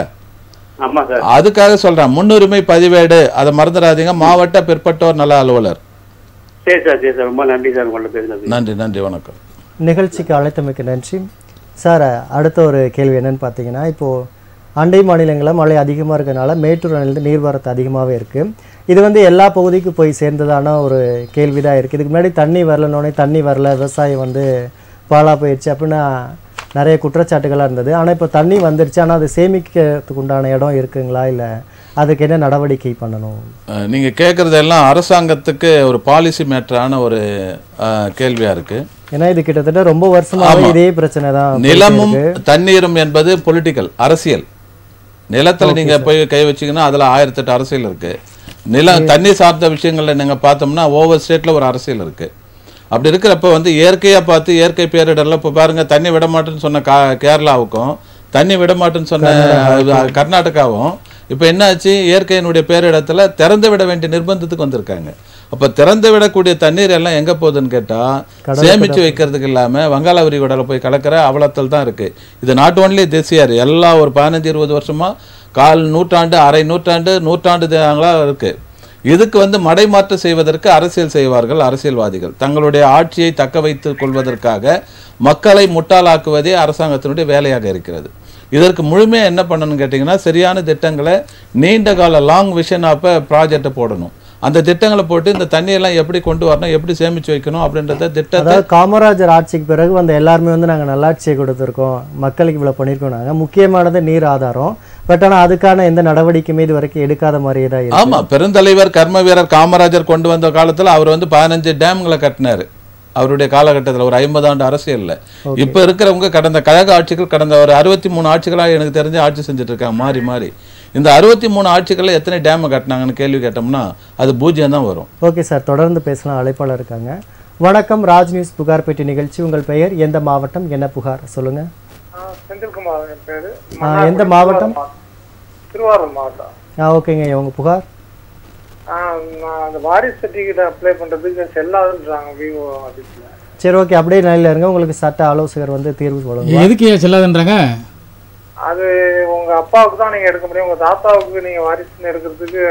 அதுக்காக சொல்றேன். முன்னுரிமை பதிவேடு அதை மறந்துடாதீங்க. மாவட்ட பிற்பட்டோர் நல அலுவலர். சரி சார், சரி சார். ரொம்ப நன்றி சார். உங்கள்ட்ட பேசுனது நன்றி. நன்றி, வணக்கம். நிகழ்ச்சிக்கு அழைத்தமைக்கு நன்றி சார். அடுத்த ஒரு கேள்வி என்னன்னு பார்த்தீங்கன்னா, இப்போது அண்டை மாநிலங்களில் மழை அதிகமாக இருக்கிறதுனால மேட்டூர் அணையிலிருந்து நீர்வரத்து அதிகமாகவே இருக்குது. இது வந்து எல்லா பகுதிக்கும் போய் சேர்ந்ததான ஒரு கேள்வி தான் இருக்குது. இதுக்கு முன்னாடி தண்ணி வரலனோடனே தண்ணி வரல, விவசாயம் வந்து பாழாக போயிடுச்சு அப்படின்னா நிறைய குற்றச்சாட்டுகளாக இருந்தது. ஆனால் இப்போ தண்ணி வந்துடுச்சு, ஆனால் அது சேமிக்கிறதுக்கு உண்டான இடம் இருக்குங்களா, இல்லை அதுக்கு என்ன நடவடிக்கை பண்ணணும்? நீங்கள் கேட்குறதெல்லாம் அரசாங்கத்துக்கு ஒரு பாலிசி மேட்டரான ஒரு கேள்வியாக இருக்குது. ஏன்னா இது கிட்டத்தட்ட ரொம்ப வருஷமாக இதே பிரச்சனை தான். நிலமும் தண்ணீரும் என்பது பொலிட்டிக்கல், அரசியல். நிலத்தில் நீங்கள் போய் கை வச்சிங்கன்னா அதில் 1008 அரசியல் இருக்குது. தண்ணி சார்ந்த விஷயங்களில் நீங்கள் பார்த்தோம்னா ஒவ்வொரு ஸ்டேட்டில் ஒரு அரசியல் இருக்குது. அப்படி இருக்கிறப்ப வந்து இயற்கையாக பார்த்து இயற்கை பேரிடரில் இப்போ பாருங்கள், தண்ணி விட மாட்டேன்னு சொன்ன கேரளாவுக்கும் தண்ணி விட மாட்டேன்னு சொன்ன கர்நாடகாவும் இப்போ என்னாச்சு, இயற்கையினுடைய பேரிடத்துல திறந்து விட வேண்டிய நிர்பந்தத்துக்கு வந்திருக்காங்க. அப்ப திறந்து விடக்கூடிய தண்ணீர் எல்லாம் எங்க போகுதுன்னு கேட்டா சேமிச்சு வைக்கிறதுக்கு இல்லாம வங்காள விரிகுடால போய் கலக்கிற அவலத்தில் தான் இருக்கு. இது நாட் ஓன்லி திஸ் இயர், எல்லா ஒரு 15-20 வருஷமா கால் நூற்றாண்டு, அரை நூற்றாண்டு, நூற்றாண்டுகளா இருக்கு. இதுக்கு மடைமாற்று செய்வதற்கு அரசியல் செய்வார்கள் அரசியல்வாதிகள். தங்களுடைய ஆட்சியை தக்க வைத்துக் கொள்வதற்காக மக்களை முட்டாளாக்குவதே அரசாங்கத்தினுடைய வேலையாக இருக்கிறது. இதற்கு முழுமையாக என்ன பண்ணணும்னு கேட்டிங்கன்னா, சரியான திட்டங்களை, நீண்ட கால லாங் விஷன் ஆஃப் ப்ராஜெக்டை போடணும். அந்த திட்டங்களை போட்டு இந்த தண்ணியெல்லாம் எப்படி கொண்டு வரணும், எப்படி சேமிச்சு வைக்கணும் அப்படின்றத திட்டத்தை. காமராஜர் ஆட்சிக்கு பிறகு எல்லாருமே நாங்கள் நல்லாட்சியை கொடுத்துருக்கோம், மக்களுக்கு இவ்வளோ பண்ணியிருக்கோம். நாங்கள் முக்கியமானது நீர் ஆதாரம். பட் ஆனால் அதுக்கான எந்த நடவடிக்கையுமே இது வரைக்கும் எடுக்காத மாதிரியே தான் இருக்கு. ஆமாம், பெருந்தலைவர் கர்ம வீரர் காமராஜர் கொண்டு வந்த காலத்தில் அவர் 15 டேம்களை கட்டினார். அவருடைய காலகட்டத்தில் ஒரு 50 ஆண்டு அரசியல்ல. இப்ப இருக்கிறவங்க கடந்த கழக ஆட்சிகள், கடந்த ஒரு 63 ஆட்சிகளாக எனக்கு தெரிஞ்சு ஆட்சி செஞ்சுட்டு இருக்காங்க மாறி மாறி. இந்த 63 ஆட்சிகளில் எத்தனை டேம் கட்டினாங்கன்னு கேள்வி கேட்டோம்னா அது 0 தான் வரும். ஓகே சார், தொடர்ந்து பேசலாம். அழைப்பாளர் இருக்காங்க. வணக்கம், ராஜ் நியூஸ் புகார் பெட்டி நிகழ்ச்சி. உங்கள் பெயர், எந்த மாவட்டம், என்ன புகார் சொல்லுங்க. செந்தில்குமார் என் பேரு. எந்த மாவட்டம்? திருவாரூர் மாவட்டம். ஓகேங்க, உங்க புகார். அந்த வாரிசு சர்டிஃபிகேட் அப்ளை பண்றதுக்கு செல்லாதுன்றாங்க விவோ ஆபீஸ்ல. சரி, ஓகே, அப்படியே நல்ல இருங்க. உங்களுக்கு சட்ட ஆலோசகர் தீர்வு சொல்லுங்க. எதுக்கு செல்லாதுன்றாங்க? அது உங்க அப்பாவுக்கு தான் நீங்க எடுக்க முடியும், உங்க தாத்தாவுக்கு நீங்க வாரிசுன்னு எடுக்கிறதுக்கு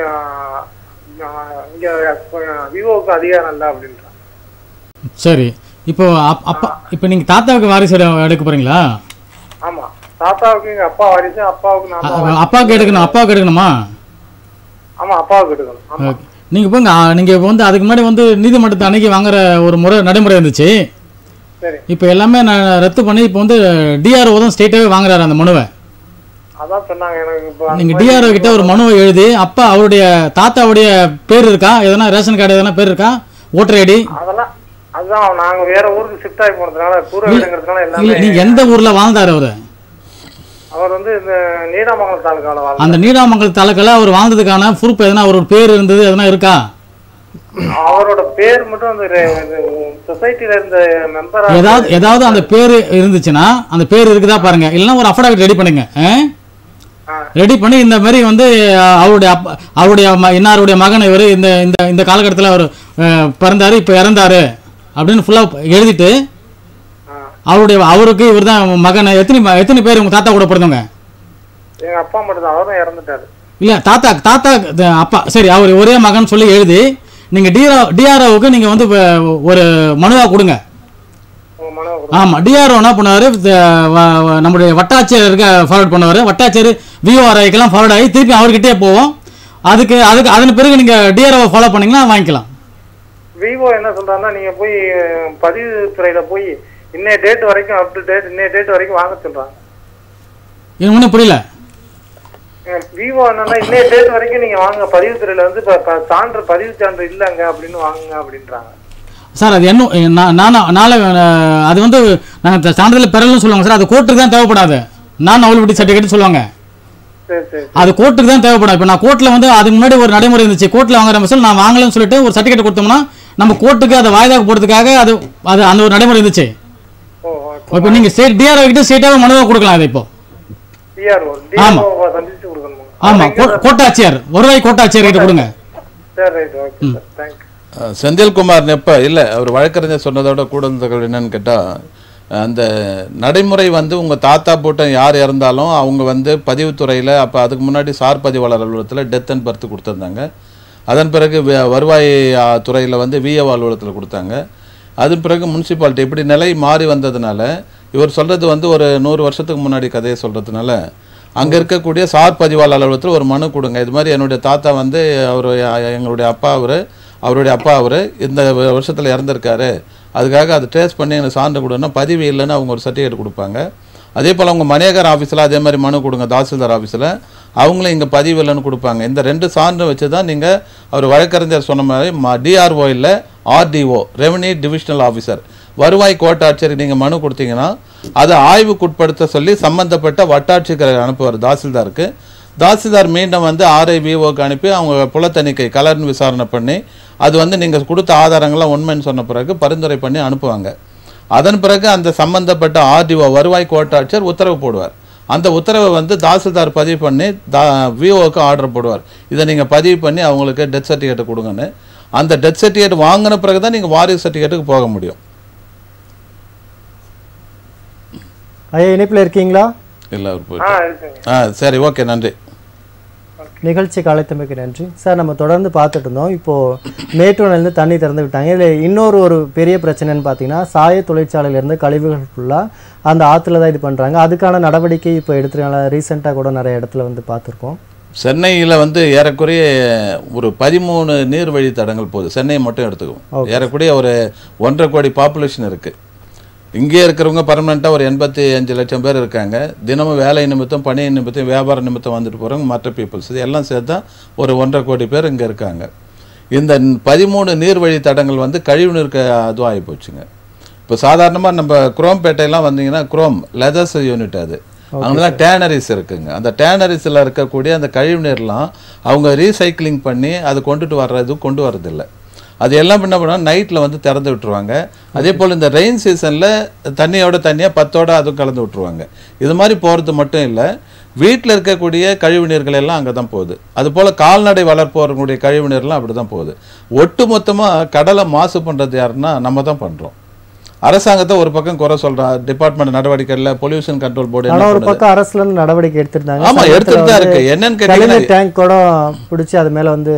இங்க விவோவுக்கு அதிகாரம் இல்லை அப்படின்றாங்க. சரி, இப்போ இப்போ நீங்க தாத்தாவுக்கு வாரிசு எடுக்க போறீங்களா? ஆமா, தாத்தாவுக்கு எங்க அப்பா வாரிசு, அப்பாவுக்கு நான் அப்பாவுக்கு எடுக்கணும். அப்பாவுக்கு எடுக்கணுமா? ஆமா, அப்பாவுக்கு எடுக்கணும். நீங்க போங்க. நீங்க அதுக்கு முன்னாடி நீதிமன்றத்தை அன்னைக்கு வாங்குற ஒரு நடைமுறை இருந்துச்சு. இப்போ எல்லாமே நான் ரத்து பண்ணி இப்போ டிஆர்ஓ தான் ஸ்டேட்டாவே வாங்குறாரு அந்த மனுவை. அதான் சொன்னாங்க எனக்கு. நீங்க டிஆர்ஓ கிட்ட ஒரு மனுவை எழுதி, அப்பா அவருடைய தாத்தாவுடைய பேர் இருக்கா, எதனா ரேஷன் கார்டு எதனா பேர் இருக்கா, ஓட்டர் ஐடி, அதெல்லாம் அதுதான் நாங்க வேற ஊருக்கு ஷிஃப்ட் ஆகி போனதுனால பூர்வீகங்கிறதுனால எல்லாமே. நீங்க எந்த ஊர்ல வாழ்ந்தாரு அவரு? அவர் இந்த நீடாமங்கலம் தாலுகால வாழ்ந்தார். அந்த நீடாமங்கலம் தாலுகால அவர் வாழ்ந்ததுக்கான ப்ரூஃப் எதனா, அவரோட பேர் இருந்தது எதனா இருக்கா? அவரோட பேர் மட்டும் அந்த சொசைட்டில இருந்த மெம்பர் ஏதாவது அந்த பேர் இருந்துச்சுன்னா அந்த பேர் இருக்குதா பாருங்க. இல்லைன்னா ஒரு அஃபிடவிட் ரெடி பண்ணுங்க. ரெடி பண்ணி இந்த மாதிரி அவருடைய இன்னாருடைய மகன் இவர் இந்த காலகட்டத்தில் அவர் பிறந்தாரு, இப்போ இறந்தாரு அப்படின்னு ஃபுல்லா எழுதிட்டு அவருக்கு இவர் தான் மகன். எத்தனை பேர் உங்க தாத்தா கூட பிறந்தவங்க? எங்க அப்பா மட்டும் தான், அவரும் இறந்துட்டாரு. இல்ல, தாத்தா அப்பா. சரி, அவர் ஒரே மகன் சொல்லி எழுதி நீங்க டிஆர்ஓவுக்கு நீங்க ஒரு மனுவா கொடுங்க. ஆமா, டிஆர்ஓ என்ன பண்ணுவாரு, நம்முடைய வட்டாட்சியருக்கு ஃபார்வர்ட் பண்ணுவாரு. வட்டாட்சியர் விஓஆர்ஐக்கெல்லாம் ஃபார்வர்ட் ஆகி திருப்பி அவர்கிட்டே போவோம். அதன் பிறகு நீங்க டிஆர்ஓ ஃபாலோ பண்ணீங்கன்னா வாங்கிக்கலாம். விவோ என்ன சொல்றாங்கன்னா, நீங்க போய் பதிவு துறையில போய் இன்னைய டேட் வரைக்கும் அப் டு டேட் இன்னைய டேட் வரைக்கும் வாங்க சொல்றாங்க. எனக்கு ஒன்றும் புரியல. விவோ என்னன்னா இன்னைய டேட் வரைக்கும் நீங்க வாங்க, பதிவு துறையில சான்று பதிவு சான்று இல்லைங்க அப்படின்னு வாங்குங்க அப்படின்றாங்க. சார் அது என்ன அது நாங்கள் சான்றிதழ் பெறலன்னு சொல்லுவாங்க சார். அது கோர்ட்டுக்கு தான் தேவைப்படாது. நான் அவைலபிலிட்டி சர்டிஃபிகேட் சொல்லுவாங்க. அது கோர்ட்டுக்கு தான் தேவைப்படும். இப்போ நான் கோர்ட்டில் அதுக்கு முன்னாடி ஒரு நடைமுறை இருந்துச்சு. கோர்ட்டில் வாங்குற மசல் நான் வாங்கலன்னு சொல்லிட்டு ஒரு சர்டிஃபிகேட் கொடுத்தோம்னா நம்ம கோர்ட்டுக்கு அதை வாய்தாக்கு போகிறதுக்காக அது அந்த ஒரு நடைமுறை இருந்துச்சு. இப்போ நீங்கள் ஸ்டேட் டிஆர்ஓ கிட்ட ஸ்டேட்டாக மனுவாக கொடுக்கலாம். அதை இப்போ ஆமாம் ஆமாம் கோட்டாட்சியர், வருவாய் கோட்டாட்சியர் கிட்ட கொடுங்க. செந்தில்குமார் நெப்ப இல்லை, அவர் வழக்கறிஞர் சொன்னதோட கூடுதல் என்னன்னு கேட்டால், அந்த நடைமுறை உங்கள் தாத்தா பூட்டம் யார் இறந்தாலும் அவங்க பதிவுத்துறையில், அப்போ அதுக்கு முன்னாடி சார் பதிவாளர் அலுவலகத்தில் டெத் அண்ட் பர்த் கொடுத்துருந்தாங்க. அதன் பிறகு வருவாய் துறையில் விஏஓ அலுவலகத்தில் கொடுத்தாங்க. அதன் பிறகு முனிசிபாலிட்டி. இப்படி நிலை மாறி வந்ததுனால இவர் சொல்கிறது ஒரு 100 வருஷத்துக்கு முன்னாடி கதையை சொல்கிறதுனால அங்கே இருக்கக்கூடிய சார் பதிவாளர் அலுவலகத்தில் ஒரு மனு கொடுங்க. இது மாதிரி என்னுடைய தாத்தா அவர் எங்களுடைய அப்பா அவருடைய அப்பா இந்த வருஷத்தில் இறந்துருக்காரு, அதுக்காக அதை ட்ரேஸ் பண்ணி எனக்கு சான்று கொடுன்னா பதிவு இல்லைன்னு அவங்க ஒரு சர்டிஃபிகேட் கொடுப்பாங்க. அதே போல் அவங்க மணியகர் ஆஃபீஸில் அதே மாதிரி மனு கொடுங்க. தாசில்தார் ஆஃபீஸில் அவங்களும் இங்கே பதிவு இல்லைன்னு கொடுப்பாங்க. இந்த 2 சான்று வச்சு தான் நீங்கள் அவர் வழக்கறிஞர் சொன்ன மாதிரி டிஆர்ஓ இல்லை ஆர்டிஓ, ரெவன்யூ டிவிஷனல் ஆஃபீஸர், வருவாய் கோட்டாட்சியர் நீங்கள் மனு கொடுத்தீங்கன்னா அதை ஆய்வுக்குட்படுத்த சொல்லி சம்பந்தப்பட்ட வட்டாட்சியர் அனுப்புவார் தாசில்தாருக்கு. தாசில்தார் மீண்டும் ஆர்ஐவிஓக்கு அனுப்பி அவங்க புல தணிக்கை கலர் விசாரணை பண்ணி அது நீங்கள் கொடுத்த ஆதாரங்கள்லாம் உண்மைன்னு சொன்ன பிறகு பரிந்துரை பண்ணி அனுப்புவாங்க. அதன் பிறகு அந்த சம்பந்தப்பட்ட ஆர்டிஓ வருவாய் கோட்டாட்சியர் உத்தரவு போடுவார். அந்த உத்தரவை வந்து தாசில்தார் பதிவு பண்ணி விஓக்கு ஆர்டர் போடுவார். இதை நீங்கள் பதிவு பண்ணி அவங்களுக்கு டெத் சர்டிஃபிகேட் கொடுங்கன்னு. அந்த டெத் சர்டிஃபிகேட் வாங்கின பிறகு தான் நீங்கள் வாரிசு சர்டிஃபிகேட்டுக்கு போக முடியும். ஐயா இணைப்பில் இருக்கீங்களா? இல்லை அவர் போயிட்டு. சரி, ஓகே, நன்றி. நிகழ்ச்சிக்கு அழைத்தமைக்கு நன்றி சார். நம்ம தொடர்ந்து பார்த்துட்டு இருந்தோம். இப்போது மேட்டூர்லேருந்து தண்ணி திறந்து விட்டாங்க. இதில் இன்னொரு பெரிய பிரச்சனைன்னு பார்த்தீங்கன்னா, சாய தொழிற்சாலையிலேருந்து கழிவுகள் ஃபுல்லாக அந்த ஆற்றுல தான் இது பண்ணுறாங்க. அதுக்கான நடவடிக்கை இப்போ எடுத்துருக்காங்க. ரீசெண்டாக கூட நிறைய இடத்துல வந்து பார்த்துருக்கோம். சென்னையில் வந்து ஏறக்குறைய ஒரு 13 நீர் வழி தடங்கள் போகுது. சென்னையை மட்டும் எடுத்துக்குவோம். ஏறக்குறைய ஒரு 1.5 கோடி பாப்புலேஷன் இருக்குது. இங்கே இருக்கிறவங்க பர்மனெண்ட்டாக ஒரு 85 லட்சம் பேர் இருக்காங்க. தினமும் வேலை நிமித்தம், பணி நிமித்தம், வியாபார நிமித்தம் வந்துட்டு போகிறவங்க மற்ற பீப்புள்ஸ், இது எல்லாம் சேர்த்தா ஒரு 1.5 கோடி பேர் இங்கே இருக்காங்க. இந்த 13 நீர் வழி தடங்கள் வந்து கழிவு நீர் அதுவும் ஆகி போச்சுங்க. இப்போ சாதாரணமாக நம்ம குரோம்பேட்டையெல்லாம் வந்தீங்கன்னா, குரோம் லெதர்ஸ் யூனிட் அது, அங்கே தான் டேனரிஸ் இருக்குங்க. அந்த டேனரிஸில் இருக்கக்கூடிய அந்த கழிவு நீர்லாம் அவங்க ரீசைக்கிளிங் பண்ணி அது கொண்டு வரதில்லை. அது எல்லாம் என்ன பண்ணால் நைட்டில் வந்து திறந்து விட்டுருவாங்க. அதே போல் இந்த ரெயின் சீசனில் தண்ணியாக 10ஓட அதுவும் கலந்து விட்டுருவாங்க. இது மாதிரி போகிறது மட்டும் இல்லை, வீட்டில் இருக்கக்கூடிய கழிவு நீர்கள் எல்லாம் அங்கே தான் போகுது. அதுபோல் கால்நடை வளர்ப்பவர்களுடைய கழிவு நீர்லாம் அப்படி தான் போகுது. ஒட்டு மொத்தமாக கடலை மாசு பண்ணுறது யாருன்னா நம்ம தான் பண்ணுறோம். அரசாங்கத்தை ஒரு பக்கம் குறை சொல்றான், டிபார்ட்மெண்ட் நடவடிக்கையில் பொல்யூஷன் கண்ட்ரோல் போர்டு ஒரு பக்கம் அரசுல நடவடிக்கை எடுத்துட்டாங்க. ஆமா, எடுத்துட்டு தான் இருக்கு. என்னன்னு கேட்டீங்கன்னா, டேங்க் கூட பிடிச்சி அது மேல வந்து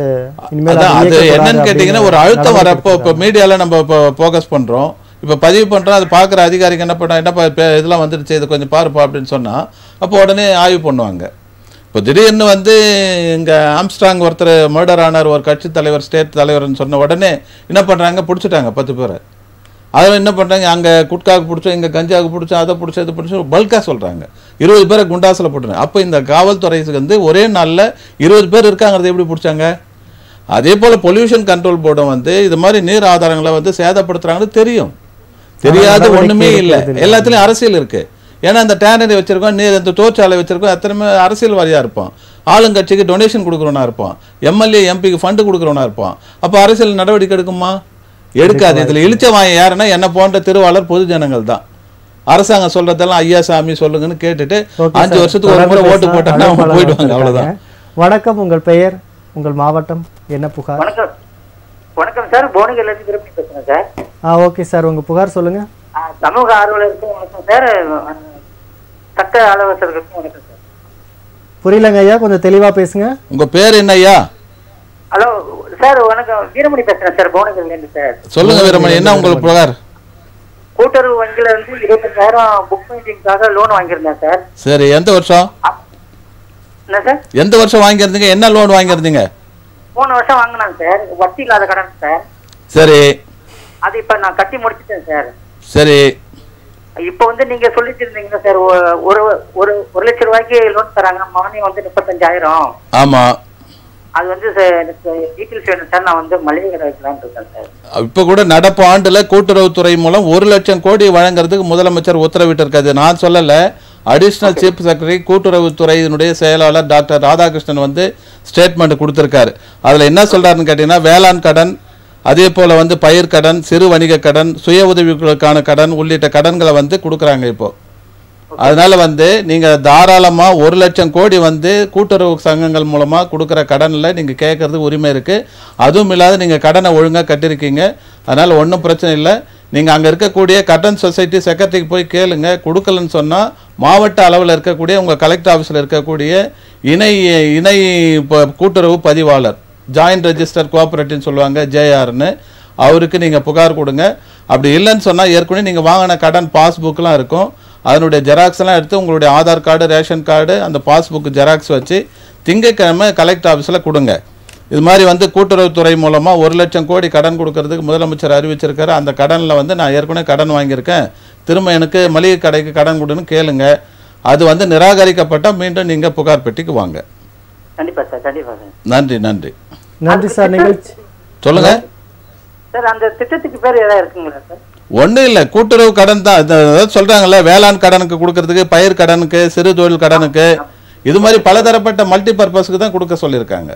அது என்னன்னு கேட்டீங்கன்னா ஒரு அழுத்தம் வரப்போ இப்போ மீடியால நம்ம இப்போ ஃபோக்கஸ் பண்றோம், இப்போ பதிவு பண்றோம். அது பார்க்குற அதிகாரிக்கு என்ன பண்ணா, என்னப்பா இதெல்லாம் வந்துருச்சு, இது கொஞ்சம் பாருப்பா அப்படின்னு சொன்னா அப்போ உடனே ஆய்வு பண்ணுவாங்க. இப்போ திடீர்னு வந்து இங்கே ஆம்ஸ்ட்ராங் ஒருத்தர் மர்டர் ஆனார், ஒரு கட்சி தலைவர், ஸ்டேட் தலைவர்னு சொன்ன உடனே என்ன பண்ணுறாங்க, பிடிச்சிட்டாங்க 10 பேரை. அதில் என்ன பண்ணுறாங்க, அங்கே குட்காவுக்கு பிடிச்சோம், இங்கே கஞ்சாவுக்கு பிடிச்சோம், அதை பிடிச்சோம், இதை பிடிச்சோம், பல்காக சொல்கிறாங்க. 20 பேரை குண்டாசில் போட்டுருங்க. அப்போ இந்த காவல்துறைக்கு வந்து ஒரே நாளில் 20 பேர் இருக்காங்கிறது எப்படி பிடிச்சாங்க? அதே போல் பொல்யூஷன் கண்ட்ரோல் போர்டும் வந்து இது மாதிரி நீர் ஆதாரங்களை வந்து சேதப்படுத்துகிறாங்கன்னு தெரியாது ஒன்றுமே இல்லை. எல்லாத்துலேயும் அரசியல் இருக்குது. ஏன்னா அந்த டேனரி வச்சுருக்கோம், நீர் இந்த தோற்சாலை வச்சுருக்கோம், எத்தனைமே அரசியல்வாதியாக இருப்பான். ஆளுங்கட்சிக்கு டொனேஷன் கொடுக்குறவனா இருப்பான், எம்எல்ஏ எம்பிக்கு ஃபண்டு கொடுக்குறவனா இருப்பான். அப்போ அரசியல் நடவடிக்கை எடுக்குமா? எடுக்காது. இதில் இழிச்சவாங்க யாருன்னா என்ன போன்ற திருவாளர் பொது ஜனங்கள் தான். அரசாங்கம் சொல்றதெல்லாம் ஐயா சாமி சொல்லுங்கன்னு கேட்டுட்டு 5 வருஷத்துக்கு ஒரு முறை ஓட்டு போட்டாங்கன்னா அவங்க போயிடுவாங்க. அவ்வளவுதான். வணக்கம், உங்கள் பெயர், உங்கள் மாவட்டம், என்ன புகார்? வணக்கம் சார், போனிகள்ல இருந்து திருப்பி பேசுறேன் சார். ஓகே சார், உங்க புகார் சொல்லுங்க. சமூக ஆர்வலருக்கும் வணக்கம் சார், சட்ட ஆலோசகருக்கும் வணக்கம் சார். புரியலங்க ஐயா, கொஞ்சம் தெளிவா பேசுங்க. உங்க பேர் என்ன ஐயா? ஹலோ சார், வணக்கம், வீரமணி பேசுறேன் சார், போனகல்ல இருந்து சார். சொல்லுங்க வீரமணி, என்ன உங்களுக்கு புகார்? கூட்டுறவு வங்கியில இருந்து 25,000 புக் மைண்டிங்காக லோன் வாங்கியிருந்தேன் சார். சரி, எந்த வருஷம்? என்ன சார்? எந்த வருஷம் வாங்கியிருந்தீங்க? என்ன லோன் வாங்கியிருந்தீங்க? போன வருஷம் வாங்கினாங்க சார், வட்டி இல்லாத கடன் சார். சரி, அது இப்ப நான் கட்டி முடிச்சிட்டேன் சார். சரி, இப்ப வந்து நீங்க சொல்லிட்டு இருந்தீங்க சார், ஒரு 1 லட்சம் ரூபாய்க்கு லோன் தராங்க, மானியம் வந்து 35,000. ஆமா, அது வந்து டீட்டெயில்ஸ் வேணும் சார். நான் வந்து மளிகை கடை வைக்கலாம்னு இருக்கேன் சார். இப்ப கூட நடப்பு ஆண்டுல கூட்டுறவுத்துறை மூலம் 1 லட்சம் கோடி வழங்குறதுக்கு முதலமைச்சர் உத்தரவிட்டு இருக்காது. நான் சொல்லல, அடிஷனல் சீஃப் செக்ரட்டரி கூட்டுறவுத்துறையினுடைய செயலாளர் டாக்டர் ராதாகிருஷ்ணன் வந்து ஸ்டேட்மெண்ட் கொடுத்திருக்காரு. அதுல என்ன சொல்றாருன்னு கேட்டீங்கன்னா, வேளாண் கடன், அதே போல வந்து பயிர் கடன், சிறு வணிக கடன், சுய உதவிகளுக்கான கடன் உள்ளிட்ட கடன்களை வந்து கொடுக்குறாங்க இப்போ. அதனால வந்து நீங்க தாராளமா 1 லட்சம் கோடி வந்து கூட்டுறவு சங்கங்கள் மூலமா கொடுக்குற கடன்ல நீங்க கேட்கறதுக்கு உரிமை இருக்கு. அதுவும் இல்லாத நீங்க கடனை ஒழுங்கா கட்டிருக்கீங்க, அதனால ஒன்றும் பிரச்சனை இல்லை. நீங்க அங்க இருக்கக்கூடிய கட்டன் சொசைட்டி செக்ரட்டரிக்கு போய் கேளுங்க. கொடுக்கலன்னு சொன்னா மாவட்ட அளவில் இருக்கக்கூடிய உங்க கலெக்டர் ஆஃபீஸில் இருக்கக்கூடிய இணை கூட்டுறவு பதிவாளர், ஜாயிண்ட் ரெஜிஸ்டர் கோஆபரேட்டிவ்னு சொல்லுவாங்க, ஜேஆர்னு, அவருக்கு நீங்க புகார் கொடுங்க. அப்படி இல்லைன்னு சொன்னா ஏற்கனவே நீங்க வாங்கின கடன் பாஸ்புக்லாம் இருக்கும், அதனுடைய ஜெராக்ஸ் எல்லாம் எடுத்து உங்களுடைய ஆதார் கார்டு, ரேஷன் கார்டு, அந்த பாஸ்புக் ஜெராக்ஸ் வச்சு திங்கட்கிழமை கலெக்டர் ஆஃபீஸில் கொடுங்க. இது மாதிரி வந்து கூட்டுறவுத்துறை மூலமாக 1 லட்சம் கோடி கடன் கொடுக்கறதுக்கு முதலமைச்சர் அறிவிச்சிருக்காரு. அந்த கடனில் வந்து நான் ஏற்கனவே கடன் வாங்கியிருக்கேன், திரும்ப எனக்கு மளிகை கடைக்கு கடன் கொடுன்னு கேளுங்க. அது வந்து நிராகரிக்கப்பட்டால் மீண்டும் நீங்கள் புகார் பெட்டிக்கு வாங்க. கண்டிப்பா சார், கண்டிப்பா சார். நன்றி நன்றி நன்றி சார். நிகழ்ச்சி சொல்லுங்க சார். அந்த திட்டத்துக்கு பேர் ஏதாவது இருக்குங்களா சார்? ஒன்றும் இல்லை, கூட்டுறவு கடன் தான். சொல்றாங்கல்ல, வேளாண் கடனுக்கு கொடுக்கறதுக்கு, பயிர் கடனுக்கு, சிறு தொழில் கடனுக்கு, இது மாதிரி பலதரப்பட்ட மல்டி பர்பஸ்க்கு தான் கொடுக்க சொல்லியிருக்காங்க.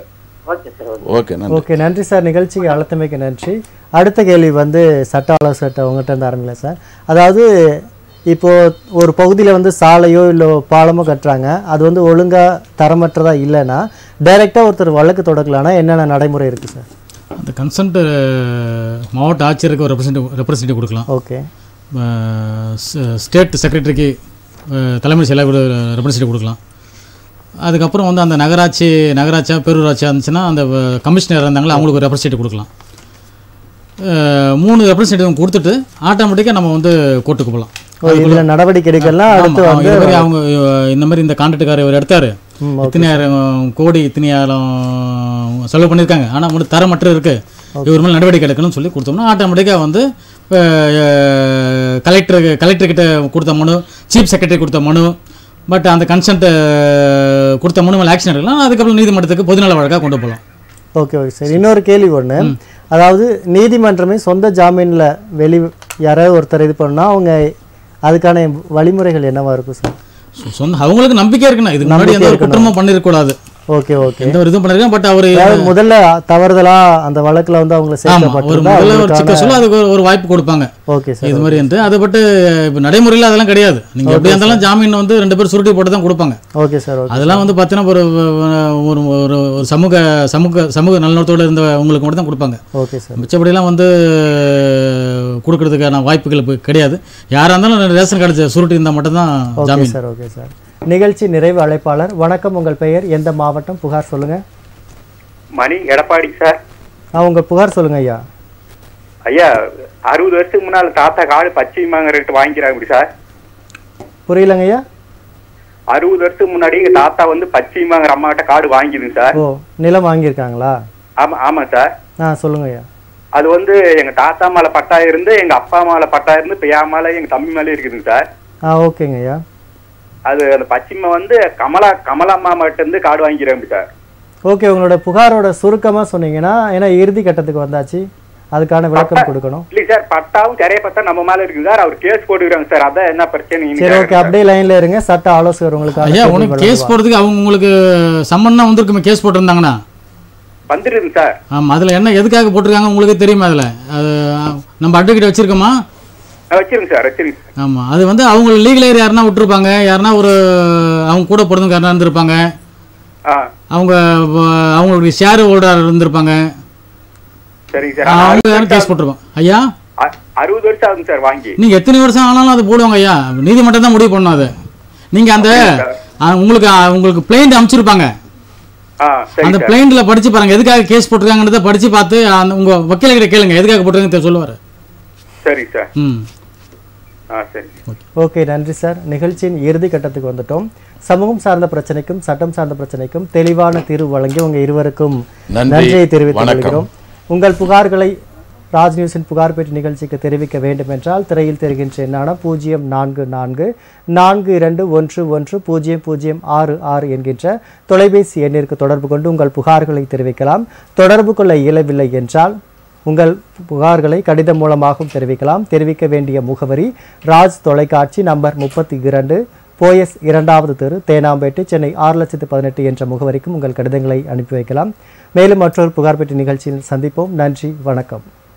ஓகே நன்றி. ஓகே, நன்றி சார். நிகழ்ச்சிக்கு அழைத்தமைக்கு நன்றி. அடுத்த கேள்வி வந்து சட்ட ஆலோசகர் உங்கள்கிட்ட இருந்து ஆரம்பிக்கலாம் சார். அதாவது இப்போ ஒரு பகுதியில் வந்து சாலையோ இல்லை பாலமோ கட்டுறாங்க, அது வந்து ஒழுங்காக தரமற்றதாக இல்லைன்னா டைரெக்டாக ஒருத்தர் வழக்கு தொடக்கலான்னா என்னென்ன நடைமுறை இருக்குது சார்? அந்த கன்சல்ட் மாவட்ட ஆட்சியருக்கு ஒரு ரெப்ரசன்டேட்டிவ் கொடுக்கலாம். ஓகே. ஸ்டேட் செக்ரட்டரிக்கு தலைமை செயலாளர் ரெப்ரசன்டேட்டிவ் கொடுக்கலாம். அதுக்கப்புறம் வந்து அந்த நகராட்சியாக பேரூராட்சியாக இருந்துச்சுன்னா அந்த கமிஷனர் இருந்தாங்களா அவங்களுக்கு ஒரு ரெப்ரசன்டேட்டிவ் கொடுக்கலாம். 3 ரெப்ரசன்டேட்டிவ் கொடுத்துட்டு ஆட்டோமேட்டிக்காக நம்ம வந்து கோர்ட்டுக்கு போகலாம். இதில் நடவடிக்கை எடுக்கலாம். அடுத்து வந்து அவங்க இந்த மாதிரி இந்த கான்ட்ராக்டுக்காரர் இவர் எடுத்தார், இத்தனையாயிரம் கோடி இத்தனையாயிரம் செலவு பண்ணியிருக்காங்க, ஆனால் உங்களுக்கு தரமற்ற இருக்குது, இவர் மேலே நடவடிக்கை எடுக்கணும்னு சொல்லி கொடுத்தோம்னா ஆட்டோமேட்டிக்காக வந்து கலெக்டர்கிட்ட கொடுத்த மனு, சீஃப் செக்ரட்டரி கொடுத்த மனு, பட் அந்த கன்சென்ட் கொடுத்த மனு மேலே ஆக்ஷன் எடுக்கலாம். அதுக்கப்புறம் நீதிமன்றத்துக்கு பொதுநல வழக்காக கொண்டு போகலாம். Okay okay sir. இன்னொரு கேள்வி ஒன்று, அதாவது நீதிமன்றமே சொந்த ஜாமீனில் யாராவது ஒருத்தர் இது பண்ணால் அவங்க அதுக்கான வழிமுறைகள் என்னவா இருக்கும் சார்? சொந்த அவங்களுக்கு நம்பிக்கை இருக்குண்ணா, இதுக்கு முன்னாடி எந்த ஒரு குற்றமும் பண்ணிருக்கூடாது. Okay okay. எந்த ஒரு இதுவும் பண்ணிருக்கேன், பட் அவர் முதல்ல தவறுதலா அந்த வழக்குல வந்து அவங்களை சேர்க்கப்பட்டிருந்தா அதுக்கு ஒரு வாய்ப்பு கொடுப்பாங்க. Okay sir. இது மாதிரி என்று அது பட்டு இப்போ நடைமுறையில் அதெல்லாம் கிடையாது. நீங்கள் எப்படியா இருந்தாலும் ஜாமீன் வந்து 2 பேர் சுருட்டி போட்டு தான் கொடுப்பாங்க. Okay sir. அதெல்லாம் வந்து பார்த்தீங்கன்னா ஒரு ஒரு சமூக நல்லத்தோடு இருந்த உங்களுக்கு மட்டும் தான் கொடுப்பாங்க. Okay sir. மிச்சப்படியெல்லாம் வந்து கொடுக்கறதுக்கான வாய்ப்புகள் கிடையாது. யாராக இருந்தாலும் ரேஷன் கார்டு சுருட்டி இருந்தால் மட்டும்தான் ஜாமீன். Sir okay sir. நிகழ்ச்சி நிறைவு அழைப்பாளர், வணக்கம், உங்கள் பெயர், எந்த மாவட்டம், புகார் சொல்லுங்க. மணி, எடப்பாடி சார். உங்க புகார் சொல்லுங்க ஐயா. ஐயா, 60 வருஷத்துக்கு முன்னால தாத்தா காடு பச்சைமாங்க ரேட்டு வாங்கிக்கிறாங்க சார். புரியலங்க ஐயா. 60 வருஷத்துக்கு முன்னாடி எங்க தாத்தா வந்து பச்சைமாங்கிற அம்மா கிட்ட காடு வாங்கிடுங்க சார். ஓ, நிலம் வாங்கியிருக்காங்களா? ஆமா சார். சொல்லுங்க ஐயா. அது வந்து எங்க தாத்தா மேல பட்டா இருந்து, எங்க அப்பா மேல பட்டா இருந்து, இப்ப என் மேல எங்க தம்பி மேலே இருக்குதுங்க சார். ஓகேங்க ஐயா. அது அந்த பச்சிமை வந்து கமலம்மா மட்டும் இருந்து காடு வாங்கிக்கிறாங்க சார். ஓகே, உங்களோட புகாரோட சுருக்கமா சொன்னீங்கன்னா, ஏன்னா இறுதி கட்டத்துக்கு வந்தாச்சு, அதுக்கான விளக்கம் கொடுக்கணும். இல்ல சார், பட்டாவும் நிறைய பட்டா நம்ம மேல இருக்கு சார். அவர் கேஸ் போட்டுக்கிறாங்க சார். அதான் என்ன பிரச்சனை? சரி ஓகே, அப்படியே லைன்ல இருங்க, சட்ட ஆலோசகர் உங்களுக்கு. ஐயா, உனக்கு கேஸ் போடுறதுக்கு அவங்க உங்களுக்கு சம்மன்னா வந்திருக்குமே, கேஸ் போட்டிருந்தாங்கன்னா வந்துருங்க சார். ஆமா, அதுல என்ன எதுக்காக போட்டிருக்காங்க உங்களுக்கு தெரியுமா? அதுல நம்ம அட்வொகேட் வச்சிருக்கோமா? வச்சிருங்க சார், வச்சிருங்க. ஆமா, அது வந்து அவங்க லீகல் ஏரியா யாருன்னா விட்டுருப்பாங்க, யாருன்னா ஒரு அவங்க கூட பிறந்தவங்க யாருன்னா இருந்திருப்பாங்க, அவங்களுடைய ஷேர் ஹோல்டர் இருந்திருப்பாங்க. சரிங்க சார். அவங்க யாரும் கேஸ் போட்டிருப்பாங்க. ஐயா, 60 வருஷம் ஆகுங்க சார் வாங்கி. நீங்க எத்தனை வருஷம் ஆனாலும் அது போடுவாங்க ஐயா, நீதிமன்றம் தான் முடிவு பண்ணும். அது நீங்க அந்த உங்களுக்கு பிளைண்ட் அமைச்சிருப்பாங்க, அந்த பிளைண்ட்ல படிச்சு பாருங்க எதுக்காக கேஸ் போட்டிருக்காங்கன்றத படிச்சு பார்த்து உங்க வக்கீல கிட்ட கேளுங்க எதுக்காக போட்டிருக்காங்க சொல்லுவாரு. சரி சார். சரி. ஓகே, நன்றி சார். நிகழ்ச்சியின் இறுதி கட்டத்துக்கு வந்துட்டோம். சமூகம் சார்ந்த பிரச்சனைக்கும் சட்டம் சார்ந்த பிரச்சனைக்கும் தெளிவான தீர்வு வழங்கி உங்க இருவருக்கும் நன்றியை தெரிவித்துக் கொள்கிறோம். உங்கள் புகார்களை ராஜ் நியூஸின் புகார் பெட்டி நிகழ்ச்சிக்கு தெரிவிக்க வேண்டும் என்றால் திரையில் தெரிகின்ற எண்ணான 0444211006 என்கின்ற தொலைபேசி எண்ணிற்கு தொடர்பு கொண்டு உங்கள் புகார்களை தெரிவிக்கலாம். தொடர்பு கொள்ள இயலவில்லை என்றால் உங்கள் புகார்களை கடிதம் மூலமாகவும் தெரிவிக்கலாம். தெரிவிக்க வேண்டிய முகவரி ராஜ் தொலைக்காட்சி, நம்பர் 32, போயஸ் 2வது தெரு, தேனாம்பேட்டை, சென்னை 6,18,000 என்ற முகவரிக்கும் உங்கள் கடிதங்களை அனுப்பி வைக்கலாம். மேலும் மற்றொரு புகார் பெட்டி நிகழ்ச்சியில் சந்திப்போம். நன்றி, வணக்கம்.